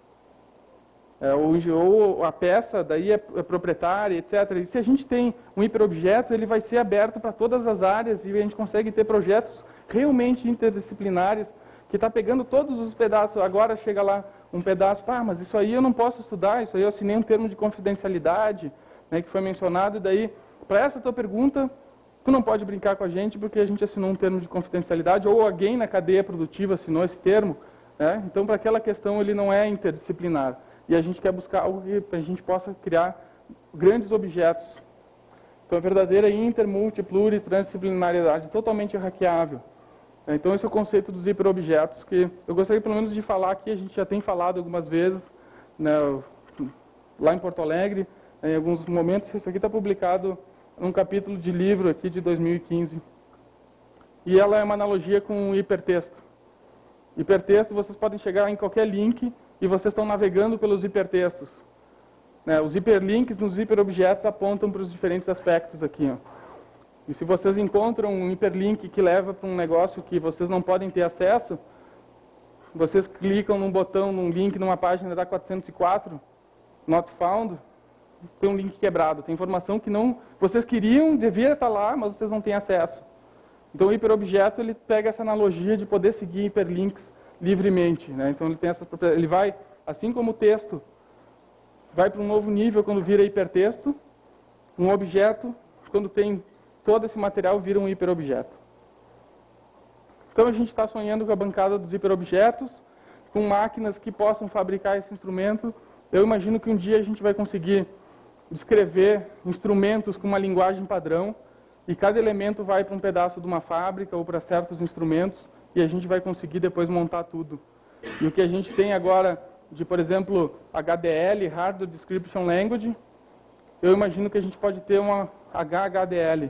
Ou a peça daí é proprietária, etc. E se a gente tem um hiperobjeto, ele vai ser aberto para todas as áreas e a gente consegue ter projetos realmente interdisciplinares que está pegando todos os pedaços. Agora chega lá um pedaço, mas isso aí eu não posso estudar, isso aí eu assinei um termo de confidencialidade, né, que foi mencionado, e daí, para essa tua pergunta, tu não pode brincar com a gente porque a gente assinou um termo de confidencialidade, ou alguém na cadeia produtiva assinou esse termo, né? Então, para aquela questão, ele não é interdisciplinar. E a gente quer buscar algo que a gente possa criar grandes objetos. Então, a verdadeira inter, multi, pluri, transdisciplinariedade, totalmente hackeável. Então, esse é o conceito dos hiperobjetos, que eu gostaria pelo menos de falar aqui, a gente já tem falado algumas vezes, né, lá em Porto Alegre, em alguns momentos. Isso aqui está publicado num capítulo de livro aqui de 2015. E ela é uma analogia com o hipertexto. Hipertexto, vocês podem chegar em qualquer link e vocês estão navegando pelos hipertextos. Né? Os hiperlinks nos hiperobjetos apontam para os diferentes aspectos aqui. Ó. E se vocês encontram um hiperlink que leva para um negócio que vocês não podem ter acesso, vocês clicam num botão, num link, numa página da 404, not found, tem um link quebrado, tem informação que não, vocês queriam, devia estar lá, mas vocês não têm acesso. Então o hiperobjeto ele pega essa analogia de poder seguir hiperlinks livremente, né? Então ele tem essas propriedades, ele vai, assim como o texto, vai para um novo nível quando vira hipertexto, um objeto, quando tem todo esse material, vira um hiperobjeto. Então a gente está sonhando com a bancada dos hiperobjetos, com máquinas que possam fabricar esse instrumento. Eu imagino que um dia a gente vai conseguir descrever instrumentos com uma linguagem padrão, e cada elemento vai para um pedaço de uma fábrica ou para certos instrumentos, e a gente vai conseguir depois montar tudo. E o que a gente tem agora de, por exemplo, HDL, Hardware Description Language, eu imagino que a gente pode ter uma HHDL,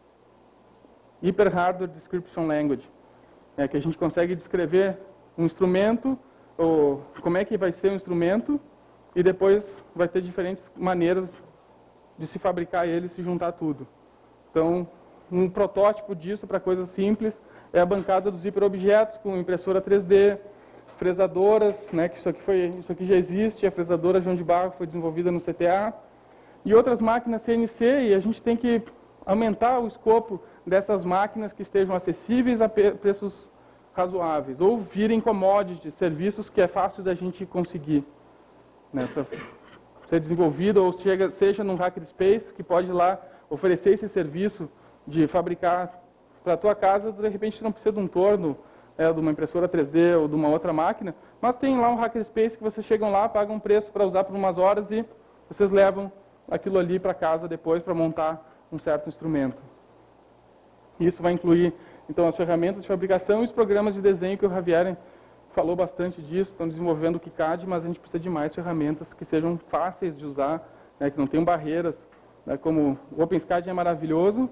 Hyper Hardware Description Language, que a gente consegue descrever um instrumento, ou como é que vai ser o instrumento, e depois vai ter diferentes maneiras de se fabricar ele e se juntar tudo. Então, um protótipo disso para coisas simples é a bancada dos hiperobjetos com impressora 3D, fresadoras, né, que isso aqui já existe, a fresadora João de Barro foi desenvolvida no CTA, e outras máquinas CNC, e a gente tem que aumentar o escopo dessas máquinas que estejam acessíveis a preços razoáveis, ou virem commodities, serviços que é fácil da gente conseguir, né, para ser desenvolvido, ou seja num hackerspace que pode lá oferecer esse serviço de fabricar para a tua casa, de repente você não precisa de um torno, de uma impressora 3D ou de uma outra máquina, mas tem lá um hackerspace que vocês chegam lá, pagam um preço para usar por umas horas e vocês levam aquilo ali para casa depois para montar um certo instrumento. Isso vai incluir, então, as ferramentas de fabricação e os programas de desenho que o Javier falou bastante disso, estão desenvolvendo o KiCad, mas a gente precisa de mais ferramentas que sejam fáceis de usar, né, que não tenham barreiras, né, como o OpenSCAD é maravilhoso,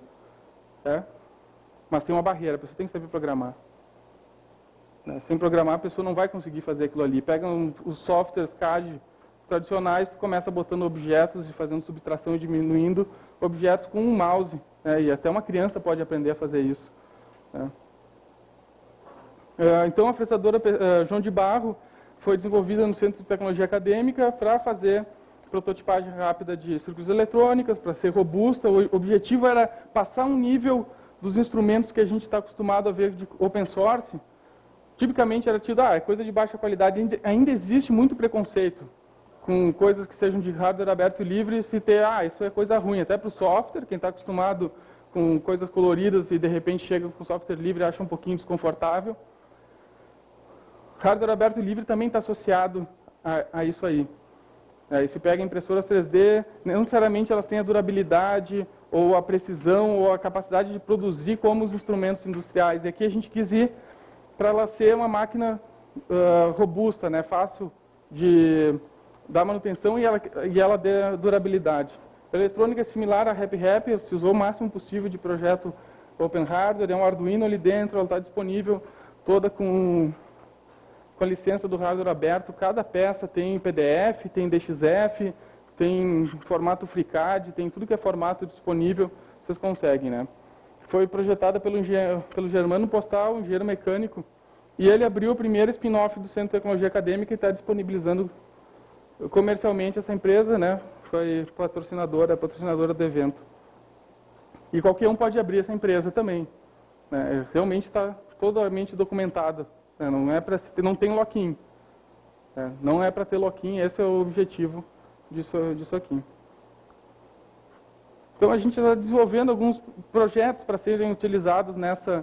mas tem uma barreira, a pessoa tem que saber programar. Né, sem programar, a pessoa não vai conseguir fazer aquilo ali. Pegam os softwares CAD tradicionais, começa botando objetos e fazendo subtração e diminuindo objetos com um mouse, né, e até uma criança pode aprender a fazer isso. Né. Então, a fresadora João de Barro foi desenvolvida no Centro de Tecnologia Acadêmica para fazer prototipagem rápida de circuitos eletrônicos, para ser robusta. O objetivo era passar um nível dos instrumentos que a gente está acostumado a ver de open source. Tipicamente era tido, é coisa de baixa qualidade. Ainda existe muito preconceito com coisas que sejam de hardware aberto e livre, se ter, isso é coisa ruim, até para o software, quem está acostumado com coisas coloridas e de repente chega com software livre e acha um pouquinho desconfortável. Hardware aberto e livre também está associado a isso aí. E se pega impressoras 3D, não necessariamente elas têm a durabilidade, ou a precisão, ou a capacidade de produzir como os instrumentos industriais. E aqui a gente quis ir para ela ser uma máquina robusta, né, fácil de dar manutenção e ela dê durabilidade. A eletrônica é similar à RapRap, se usou o máximo possível de projeto Open Hardware, é um Arduino ali dentro, ela está disponível toda com a licença do hardware aberto. Cada peça tem PDF, tem DXF, tem formato FreeCAD, tem tudo que é formato disponível, vocês conseguem, né? Foi projetada pelo Germano Postal, um engenheiro mecânico, e ele abriu o primeiro spin-off do Centro de Tecnologia Acadêmica e está disponibilizando comercialmente essa empresa, né? Foi patrocinadora do evento. E qualquer um pode abrir essa empresa também, né? Realmente está totalmente documentada. Não é para não tem lock-in. Não é para ter lock-in, esse é o objetivo disso aqui. Então a gente está desenvolvendo alguns projetos para serem utilizados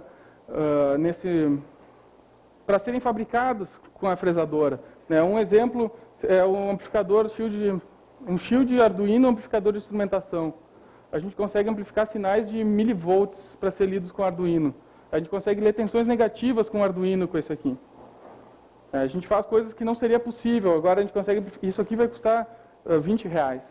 para serem fabricados com a fresadora. Um exemplo é um amplificador Shield Arduino, amplificador de instrumentação. A gente consegue amplificar sinais de milivolts para ser lidos com Arduino. A gente consegue ler tensões negativas com Arduino com esse aqui. A gente faz coisas que não seria possível. Agora a gente consegue... Isso aqui vai custar R$20.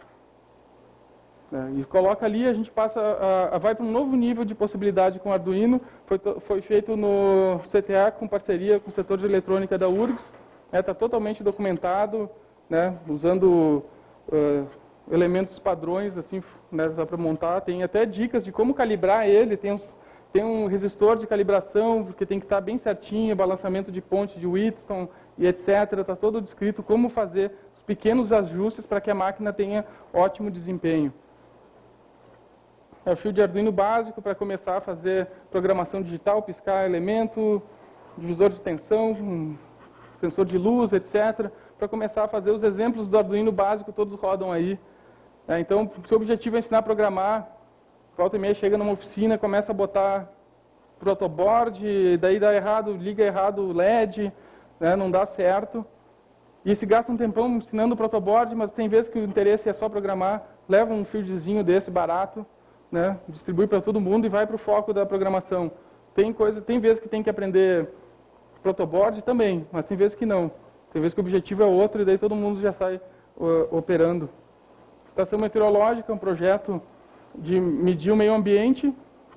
E coloca ali, a gente vai para um novo nível de possibilidade com Arduino. Foi feito no CTA com parceria com o setor de eletrônica da URGS. Está totalmente documentado, né, usando elementos padrões, assim, né, dá para montar. Tem até dicas de como calibrar ele, tem um resistor de calibração, porque tem que estar bem certinho, balanceamento de ponte de Wheatstone e etc. Está todo descrito como fazer os pequenos ajustes para que a máquina tenha ótimo desempenho. É o fio de Arduino básico para começar a fazer programação digital, piscar elemento, divisor de tensão, sensor de luz, etc. Para começar a fazer os exemplos do Arduino básico, todos rodam aí. Então, o seu objetivo é ensinar a programar. Volta e meia chega numa oficina, começa a botar protoboard, daí dá errado, liga errado o LED, né, não dá certo. E se gasta um tempão ensinando o protoboard, mas tem vezes que o interesse é só programar, leva um fieldzinho desse barato, né, distribui para todo mundo e vai para o foco da programação. Tem vezes que tem que aprender protoboard também, mas tem vezes que não. Tem vezes que o objetivo é outro e daí todo mundo já sai operando. Estação meteorológica é um projeto de medir o meio ambiente,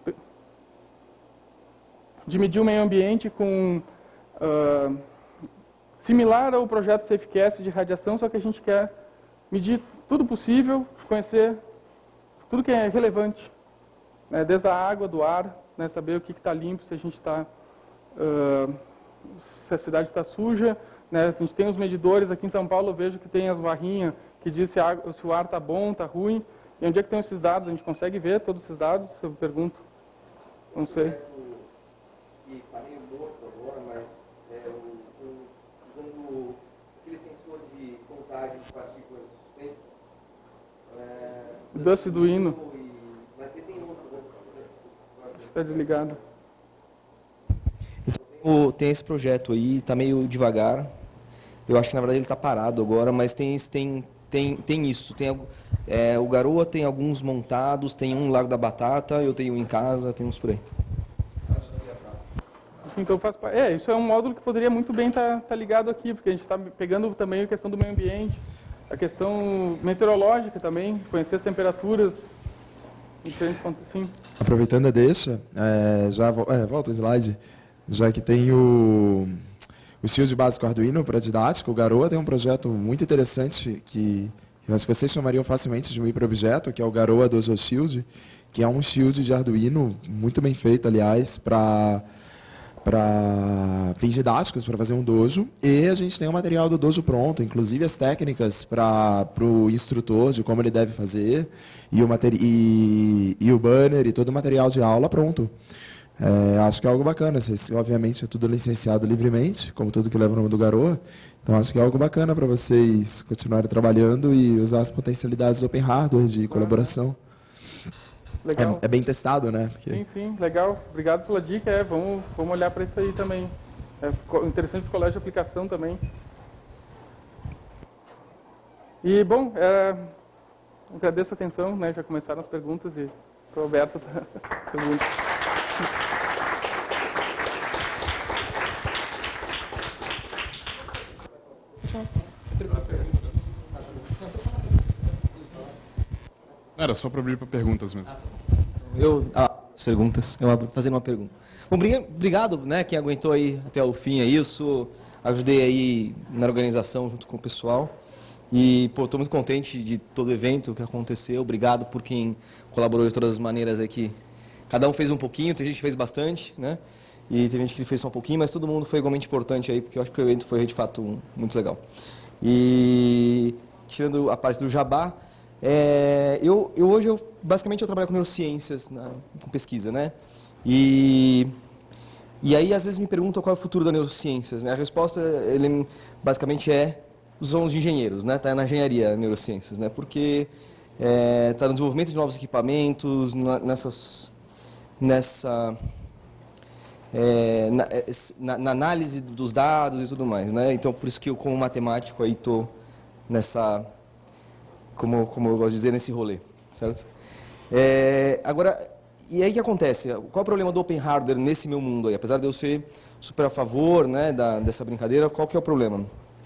com similar ao projeto SafeCast de radiação, só que a gente quer medir tudo possível, conhecer tudo que é relevante, né, desde a água, do ar, né, saber o que está limpo, se a gente está, se a cidade está suja, né, a gente tem os medidores aqui em São Paulo, eu vejo que tem as barrinhas que diz se o ar está bom, está ruim. E onde é que tem esses dados? A gente consegue ver todos esses dados? Eu pergunto. Não sei. Que está meio morto agora, mas usando aquele sensor de contagem de partículas suspensas. Dust do hino. Mas tem outro. Está desligado. Então, tem esse projeto aí, está meio devagar. Eu acho que na verdade ele está parado agora, mas tem isso. O Garoa tem alguns montados, tem um Lago da Batata, eu tenho um em casa, tem uns por aí. Então isso é um módulo que poderia muito bem estar ligado aqui, porque a gente está pegando também a questão do meio ambiente, a questão meteorológica também, conhecer as temperaturas. Sim. Aproveitando a deixa, volta o slide, já que tem o Shield básico Arduino para didático, o Garoa tem um projeto muito interessante que vocês chamariam facilmente de um microobjeto, que é o Garoa Dojo Shield, que é um shield de Arduino muito bem feito, aliás, para fins didáticos, para fazer um dojo. E a gente tem o material do dojo pronto, inclusive as técnicas para o instrutor de como ele deve fazer, e o banner e todo o material de aula pronto. Acho que é algo bacana. Obviamente é tudo licenciado livremente, como tudo que leva o nome do Garoa. Então acho que é algo bacana para vocês continuarem trabalhando e usar as potencialidades do Open Hardware de colaboração. Legal. É bem testado, né? Sim, legal. Obrigado pela dica. Vamos olhar para isso aí também. É interessante para o colégio de aplicação também. E, bom, agradeço a atenção, né? Já começaram as perguntas e estou aberto para perguntas. Era só para abrir para perguntas mesmo. As perguntas. Eu abro fazendo uma pergunta. Bom, obrigado, né, quem aguentou aí até o fim aí. Ajudei aí na organização junto com o pessoal. E, estou muito contente de todo o evento que aconteceu. Obrigado por quem colaborou de todas as maneiras aqui. Cada um fez um pouquinho, tem gente que fez bastante, né? E tem gente que fez só um pouquinho, mas todo mundo foi igualmente importante aí, porque eu acho que o evento foi, de fato, muito legal. E, tirando a parte do jabá, hoje basicamente eu trabalho com neurociências, com pesquisa, né? E aí às vezes me perguntam qual é o futuro das neurociências, né? A resposta basicamente os alunos de engenheiros, né? Tá na engenharia neurociências, né? Porque tá no desenvolvimento de novos equipamentos, na análise dos dados e tudo mais, né? Então por isso que eu, como matemático, aí tô nessa, como eu gosto de dizer, nesse rolê, certo? Agora, e aí o que acontece? Qual é o problema do Open Hardware nesse meu mundo aí? Apesar de eu ser super a favor, né, dessa brincadeira, qual que é o problema?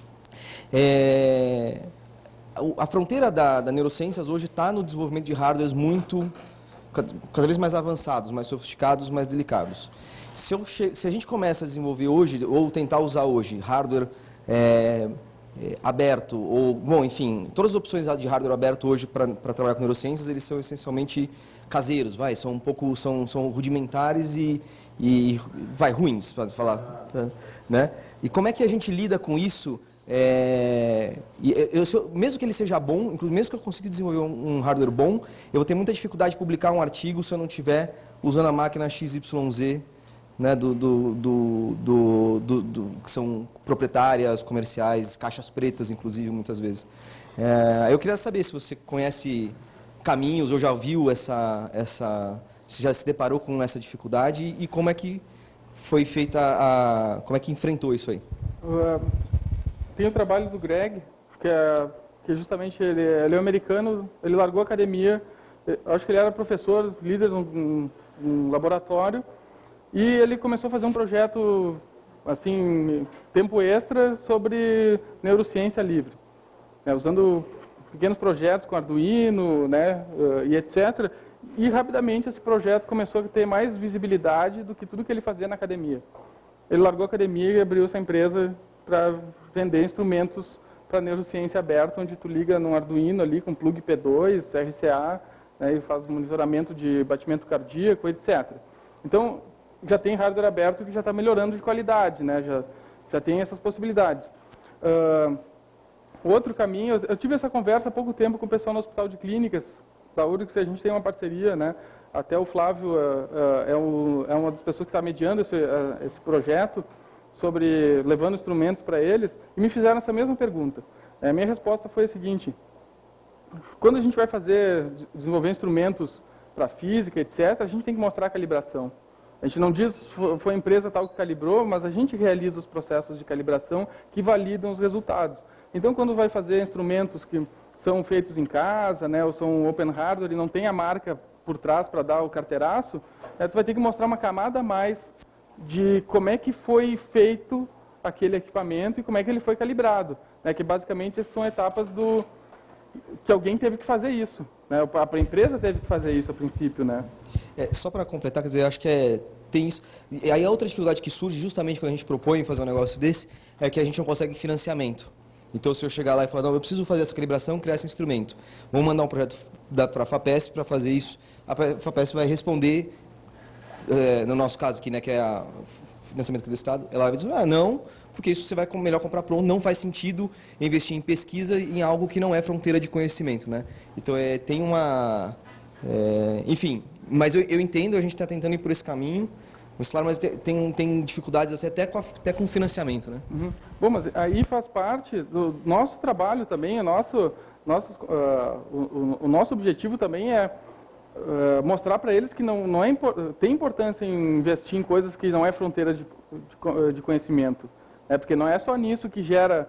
A fronteira da neurociências hoje está no desenvolvimento de hardwares cada vez mais avançados, mais sofisticados, mais delicados. Se a gente começa a desenvolver hoje, ou tentar usar hoje, hardware aberto, ou, bom, enfim, todas as opções de hardware aberto hoje para trabalhar com neurociências, eles são essencialmente caseiros, são um pouco, são rudimentares e ruins, para falar, né? E como é que a gente lida com isso? Mesmo que ele seja bom, inclusive mesmo que eu consiga desenvolver um hardware bom, eu vou ter muita dificuldade de publicar um artigo se eu não estiver usando a máquina XYZ, né, que são proprietárias, comerciais, caixas pretas, inclusive, muitas vezes. Eu queria saber se você conhece caminhos ou já viu se já se deparou com essa dificuldade e como é que foi feita como é que enfrentou isso aí? Tem o trabalho do Greg, que justamente ele é um americano, ele largou a academia, acho que ele era professor, líder num laboratório, e ele começou a fazer um projeto, assim, tempo extra, sobre neurociência livre, né, usando pequenos projetos com Arduino, né, e etc. E rapidamente esse projeto começou a ter mais visibilidade do que tudo que ele fazia na academia. Ele largou a academia e abriu essa empresa para vender instrumentos para neurociência aberta, onde tu liga num Arduino ali com plug P2, RCA, né, e faz monitoramento de batimento cardíaco, etc. Então, já tem hardware aberto que já está melhorando de qualidade, né, já tem essas possibilidades. Outro caminho, eu tive essa conversa há pouco tempo com o pessoal no Hospital de Clínicas da URGS, a gente tem uma parceria, né, até o Flávio é uma das pessoas que está mediando esse projeto, levando instrumentos para eles, e me fizeram essa mesma pergunta. A minha resposta foi a seguinte: quando a gente vai desenvolver instrumentos para física, etc., a gente tem que mostrar a calibração. A gente não diz foi a empresa tal que calibrou, mas a gente realiza os processos de calibração que validam os resultados. Então, quando vai fazer instrumentos que são feitos em casa, né, ou são open hardware e não tem a marca por trás para dar o carteiraço, tu vai ter que mostrar uma camada a mais de como é que foi feito aquele equipamento e como é que ele foi calibrado, né, que basicamente essas são etapas que alguém teve que fazer isso, né, a empresa teve que fazer isso a princípio, né. Só para completar, quer dizer, eu acho que tem isso. E aí a outra dificuldade que surge justamente quando a gente propõe fazer um negócio desse é que a gente não consegue financiamento. Então, se eu chegar lá e falar, não, eu preciso fazer essa calibração, criar esse instrumento, vamos mandar um projeto para a FAPESP para fazer isso, a FAPESP vai responder, no nosso caso aqui, né, que é o financiamento do Estado, ela vai dizer, não, porque isso você vai melhor comprar pronto, não faz sentido investir em pesquisa em algo que não é fronteira de conhecimento, né? Então, tem uma... enfim, mas eu entendo, a gente está tentando ir por esse caminho, mas claro, mas tem dificuldades assim, até com financiamento, né? Uhum. Bom, mas aí faz parte do nosso trabalho também, o nosso objetivo também é mostrar para eles que tem importância em investir em coisas que não é fronteira de conhecimento, né? Porque não é só nisso que gera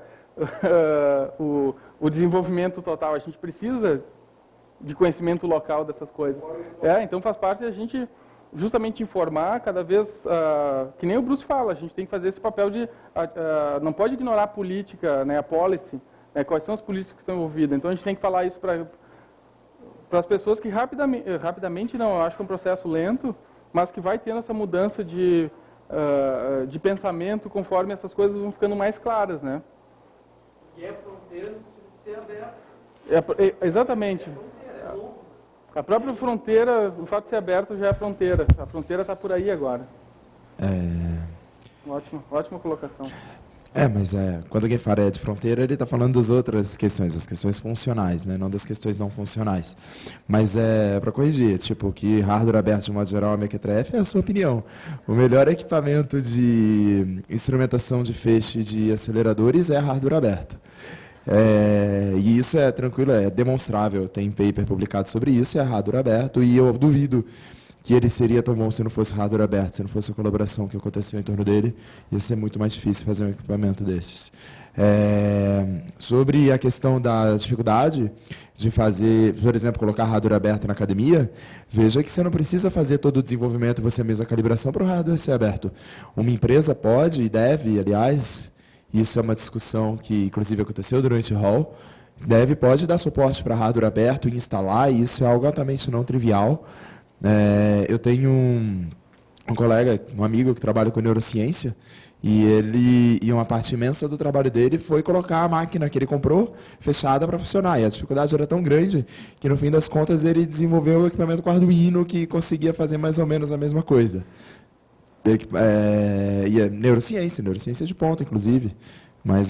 o desenvolvimento total, a gente precisa de conhecimento local dessas coisas. Então faz parte a gente justamente informar cada vez, que nem o Bruce fala, a gente tem que fazer esse papel de, não pode ignorar a política, né, a policy, né, quais são as políticas que estão envolvidas. Então a gente tem que falar isso para as pessoas que rapidamente não, eu acho que é um processo lento, mas que vai tendo essa mudança de pensamento conforme essas coisas vão ficando mais claras, né? E é fronteira no sentido de ser aberto. Exatamente. A própria fronteira, o fato de ser aberto já é fronteira. A fronteira está por aí agora. Ótima colocação. Mas quando alguém fala de fronteira, ele está falando das outras questões, as questões funcionais, né? Não das questões não funcionais. Mas para corrigir, tipo, que hardware aberto de modo geral é mequetrefe, é a sua opinião. O melhor equipamento de instrumentação de feixe de aceleradores é hardware aberto. E isso é tranquilo, é demonstrável, tem paper publicado sobre isso, é hardware aberto, e eu duvido que ele seria tão bom se não fosse hardware aberto, se não fosse a colaboração que aconteceu em torno dele, ia ser muito mais difícil fazer um equipamento desses. Sobre a questão da dificuldade de fazer, por exemplo, colocar hardware aberto na academia, veja que você não precisa fazer todo o desenvolvimento e você mesmo a calibração para o hardware ser aberto. Uma empresa pode e deve, aliás, isso é uma discussão que, inclusive, aconteceu durante o Hall, pode dar suporte para hardware aberto e instalar, e isso é algo altamente não trivial. Eu tenho um colega, um amigo que trabalha com neurociência, E uma parte imensa do trabalho dele foi colocar a máquina que ele comprou fechada para funcionar. E a dificuldade era tão grande que, no fim das contas, ele desenvolveu o equipamento com Arduino que conseguia fazer mais ou menos a mesma coisa. E é neurociência de ponta, inclusive. Mas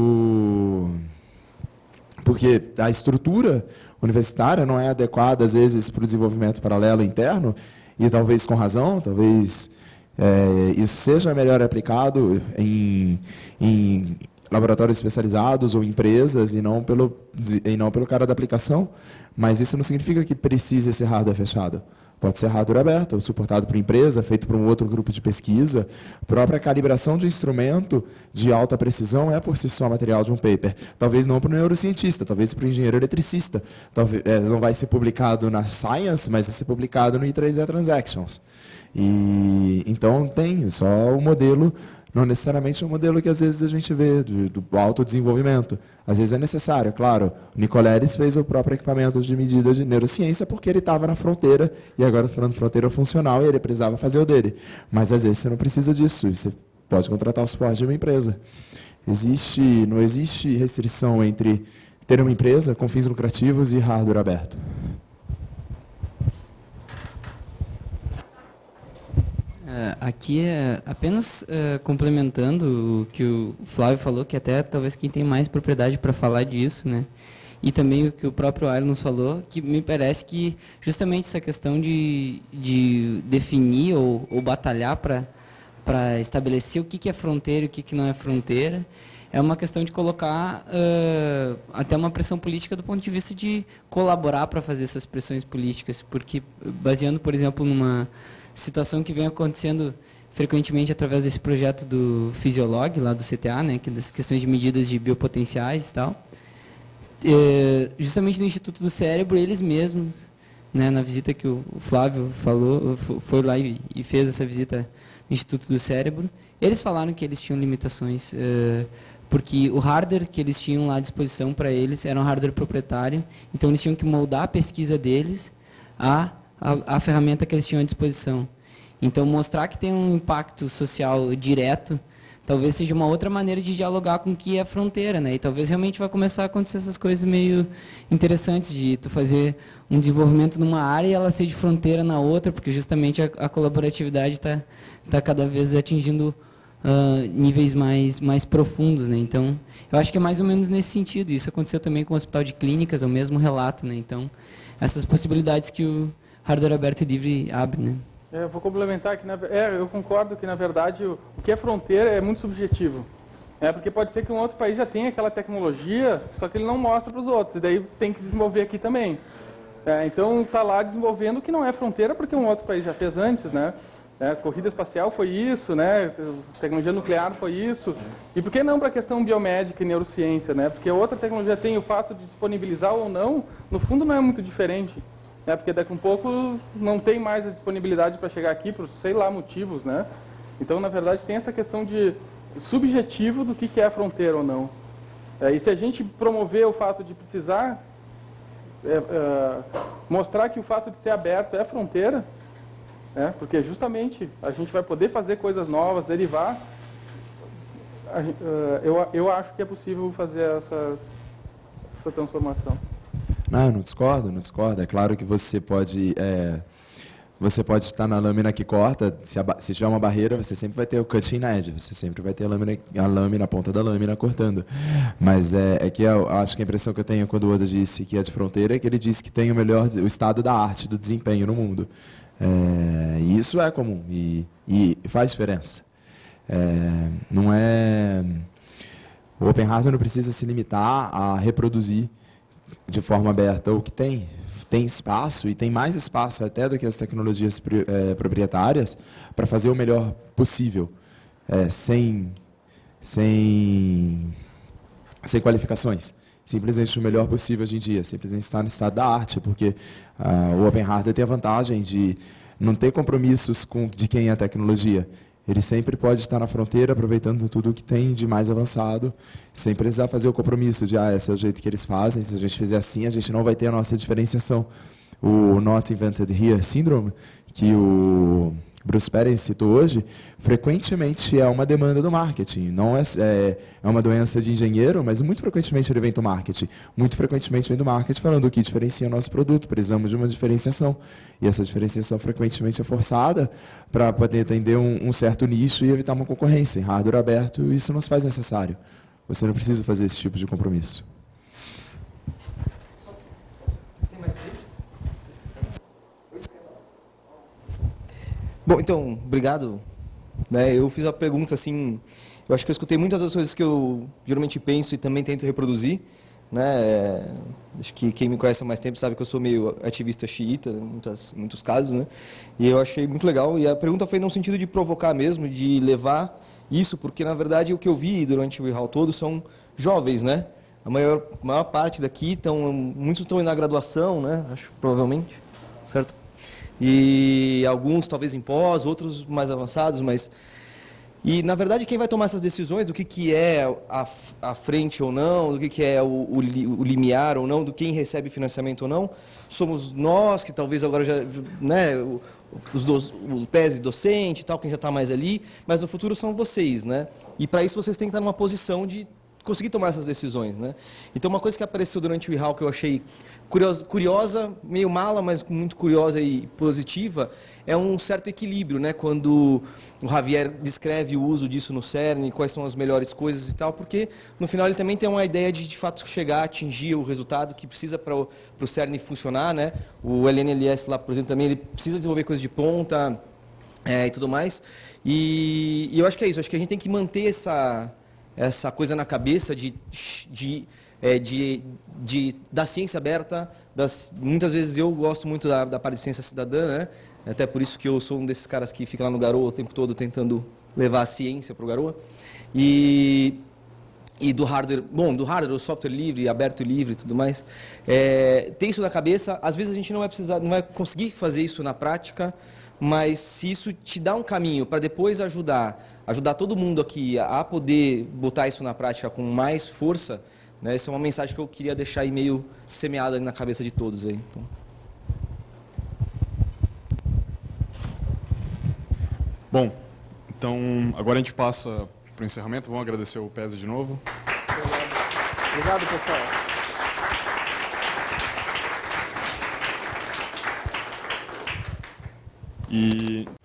porque a estrutura universitária não é adequada, às vezes, para o desenvolvimento paralelo interno, e talvez com razão, talvez isso seja melhor aplicado em laboratórios especializados ou empresas, e não pelo cara da aplicação, mas isso não significa que precise ser hardware fechado. Pode ser hardware aberto, suportado por empresa, feito por um outro grupo de pesquisa. A própria calibração de instrumento de alta precisão é por si só material de um paper. Talvez não para o neurocientista, talvez para o engenheiro eletricista. Talvez, não vai ser publicado na Science, mas vai ser publicado no I3E Transactions. Então tem só o modelo, não necessariamente o modelo que às vezes a gente vê do autodesenvolvimento. Às vezes é necessário, claro. O Nicoleles fez o próprio equipamento de medida de neurociência porque ele estava na fronteira, e agora falando de fronteira funcional, e ele precisava fazer o dele. Mas às vezes você não precisa disso, e você pode contratar o suporte de uma empresa. Não existe restrição entre ter uma empresa com fins lucrativos e hardware aberto. Aqui é apenas complementando o que o Flávio falou, que até talvez quem tem mais propriedade para falar disso, né? E também o que o próprio Ailon nos falou, que me parece que justamente essa questão de definir ou batalhar para estabelecer o que é fronteira e o que não é fronteira, é uma questão de colocar até uma pressão política do ponto de vista de colaborar para fazer essas pressões políticas, porque baseando, por exemplo, numa situação que vem acontecendo frequentemente através desse projeto do Physiolog, lá do CTA, né, que das questões de medidas de biopotenciais e tal, justamente no Instituto do Cérebro, eles mesmos, né, na visita que o Flávio falou, foi lá e fez essa visita no Instituto do Cérebro, eles falaram que eles tinham limitações, porque o hardware que eles tinham lá à disposição para eles era um hardware proprietário, então eles tinham que moldar a pesquisa deles a ferramenta que eles tinham à disposição. Então, mostrar que tem um impacto social direto, talvez seja uma outra maneira de dialogar com o que é a fronteira, né? E talvez realmente vai começar a acontecer essas coisas meio interessantes, de tu fazer um desenvolvimento numa área e ela ser de fronteira na outra, porque justamente a colaboratividade está cada vez atingindo níveis mais profundos, né? Então, eu acho que é mais ou menos nesse sentido. Isso aconteceu também com o Hospital de Clínicas, é o mesmo relato, né? Então, essas possibilidades que o hardware aberto e livre abre, né? Eu vou complementar que eu concordo que, na verdade, o que é fronteira é muito subjetivo. Porque pode ser que um outro país já tenha aquela tecnologia, só que ele não mostra para os outros, e daí tem que desenvolver aqui também. Então, está lá desenvolvendo o que não é fronteira, porque um outro país já fez antes, né? Corrida espacial foi isso, né? Tecnologia nuclear foi isso. E por que não para a questão biomédica e neurociência, né? Porque outra tecnologia tem o fato de disponibilizar ou não, no fundo não é muito diferente. Porque daqui a um pouco não tem mais a disponibilidade para chegar aqui por, sei lá, motivos, né? Então, na verdade, tem essa questão de subjetivo do que é a fronteira ou não. E se a gente promover o fato de precisar mostrar que o fato de ser aberto é fronteira, porque justamente a gente vai poder fazer coisas novas, derivar, eu acho que é possível fazer essa transformação. Não, não discordo. É claro que você pode estar na lâmina que corta. Se tiver uma barreira, você sempre vai ter o cutting edge. Você sempre vai ter a ponta da lâmina cortando. Mas é que eu acho que a impressão que eu tenho quando o Oda disse que é de fronteira é que ele disse que tem o estado da arte, do desempenho no mundo. E isso é comum e faz diferença. O Open Hardware não precisa se limitar a reproduzir de forma aberta o que tem espaço, e tem mais espaço até do que as tecnologias proprietárias, para fazer o melhor possível, sem qualificações. Simplesmente o melhor possível hoje em dia, simplesmente está no estado da arte, porque o Open Hardware tem a vantagem de não ter compromissos de quem é a tecnologia. Ele sempre pode estar na fronteira, aproveitando tudo o que tem de mais avançado, sem precisar fazer o compromisso de, esse é o jeito que eles fazem, se a gente fizer assim, a gente não vai ter a nossa diferenciação. O Not Invented Here Syndrome, que o Bruce Perens citou hoje, frequentemente é uma demanda do marketing. Não é uma doença de engenheiro, mas muito frequentemente ele vem do marketing. Muito frequentemente vem do marketing falando o que diferencia o nosso produto. Precisamos de uma diferenciação. E essa diferenciação frequentemente é forçada para poder atender um certo nicho e evitar uma concorrência. Em hardware aberto, isso não se faz necessário. Você não precisa fazer esse tipo de compromisso. Bom, então, obrigado. Eu fiz uma pergunta assim, eu acho que eu escutei muitas das coisas que eu geralmente penso e também tento reproduzir. Acho que quem me conhece há mais tempo sabe que eu sou meio ativista xiita, em muitos casos, né? E eu achei muito legal. E a pergunta foi no sentido de provocar mesmo, de levar isso, porque na verdade o que eu vi durante o e-hall todo são jovens, né? A maior parte daqui muitos estão na graduação, né? Acho, provavelmente, certo? E alguns talvez em pós, outros mais avançados, mas... E, na verdade, quem vai tomar essas decisões do que é a frente ou não, do que é o limiar ou não, do quem recebe financiamento ou não, somos nós, que talvez agora já... né, o PES docente e tal, quem já está mais ali, mas no futuro são vocês, né? E, para isso, vocês têm que estar numa posição de conseguir tomar essas decisões, né? Então, uma coisa que apareceu durante o e-hall que eu achei curiosa, meio mala, mas muito curiosa e positiva, é um certo equilíbrio, né? Quando o Javier descreve o uso disso no CERN, quais são as melhores coisas e tal, porque no final ele também tem uma ideia de fato chegar a atingir o resultado que precisa para o CERN funcionar, né? O LNLS lá, por exemplo, também ele precisa desenvolver coisas de ponta e tudo mais. E eu acho que é isso, acho que a gente tem que manter essa coisa na cabeça da ciência aberta. Muitas vezes eu gosto muito da parte de ciência cidadã, né? Até por isso que eu sou um desses caras que fica lá no Garoa o tempo todo tentando levar a ciência para o Garoa. E do hardware, o software livre, aberto e livre e tudo mais. Ter isso na cabeça, às vezes a gente não vai conseguir fazer isso na prática, mas se isso te dá um caminho para depois ajudar todo mundo aqui a poder botar isso na prática com mais força, né? Essa é uma mensagem que eu queria deixar aí meio semeada na cabeça de todos aí. Então. Bom, então agora a gente passa para o encerramento. Vamos agradecer o PES de novo. Obrigado, pessoal. E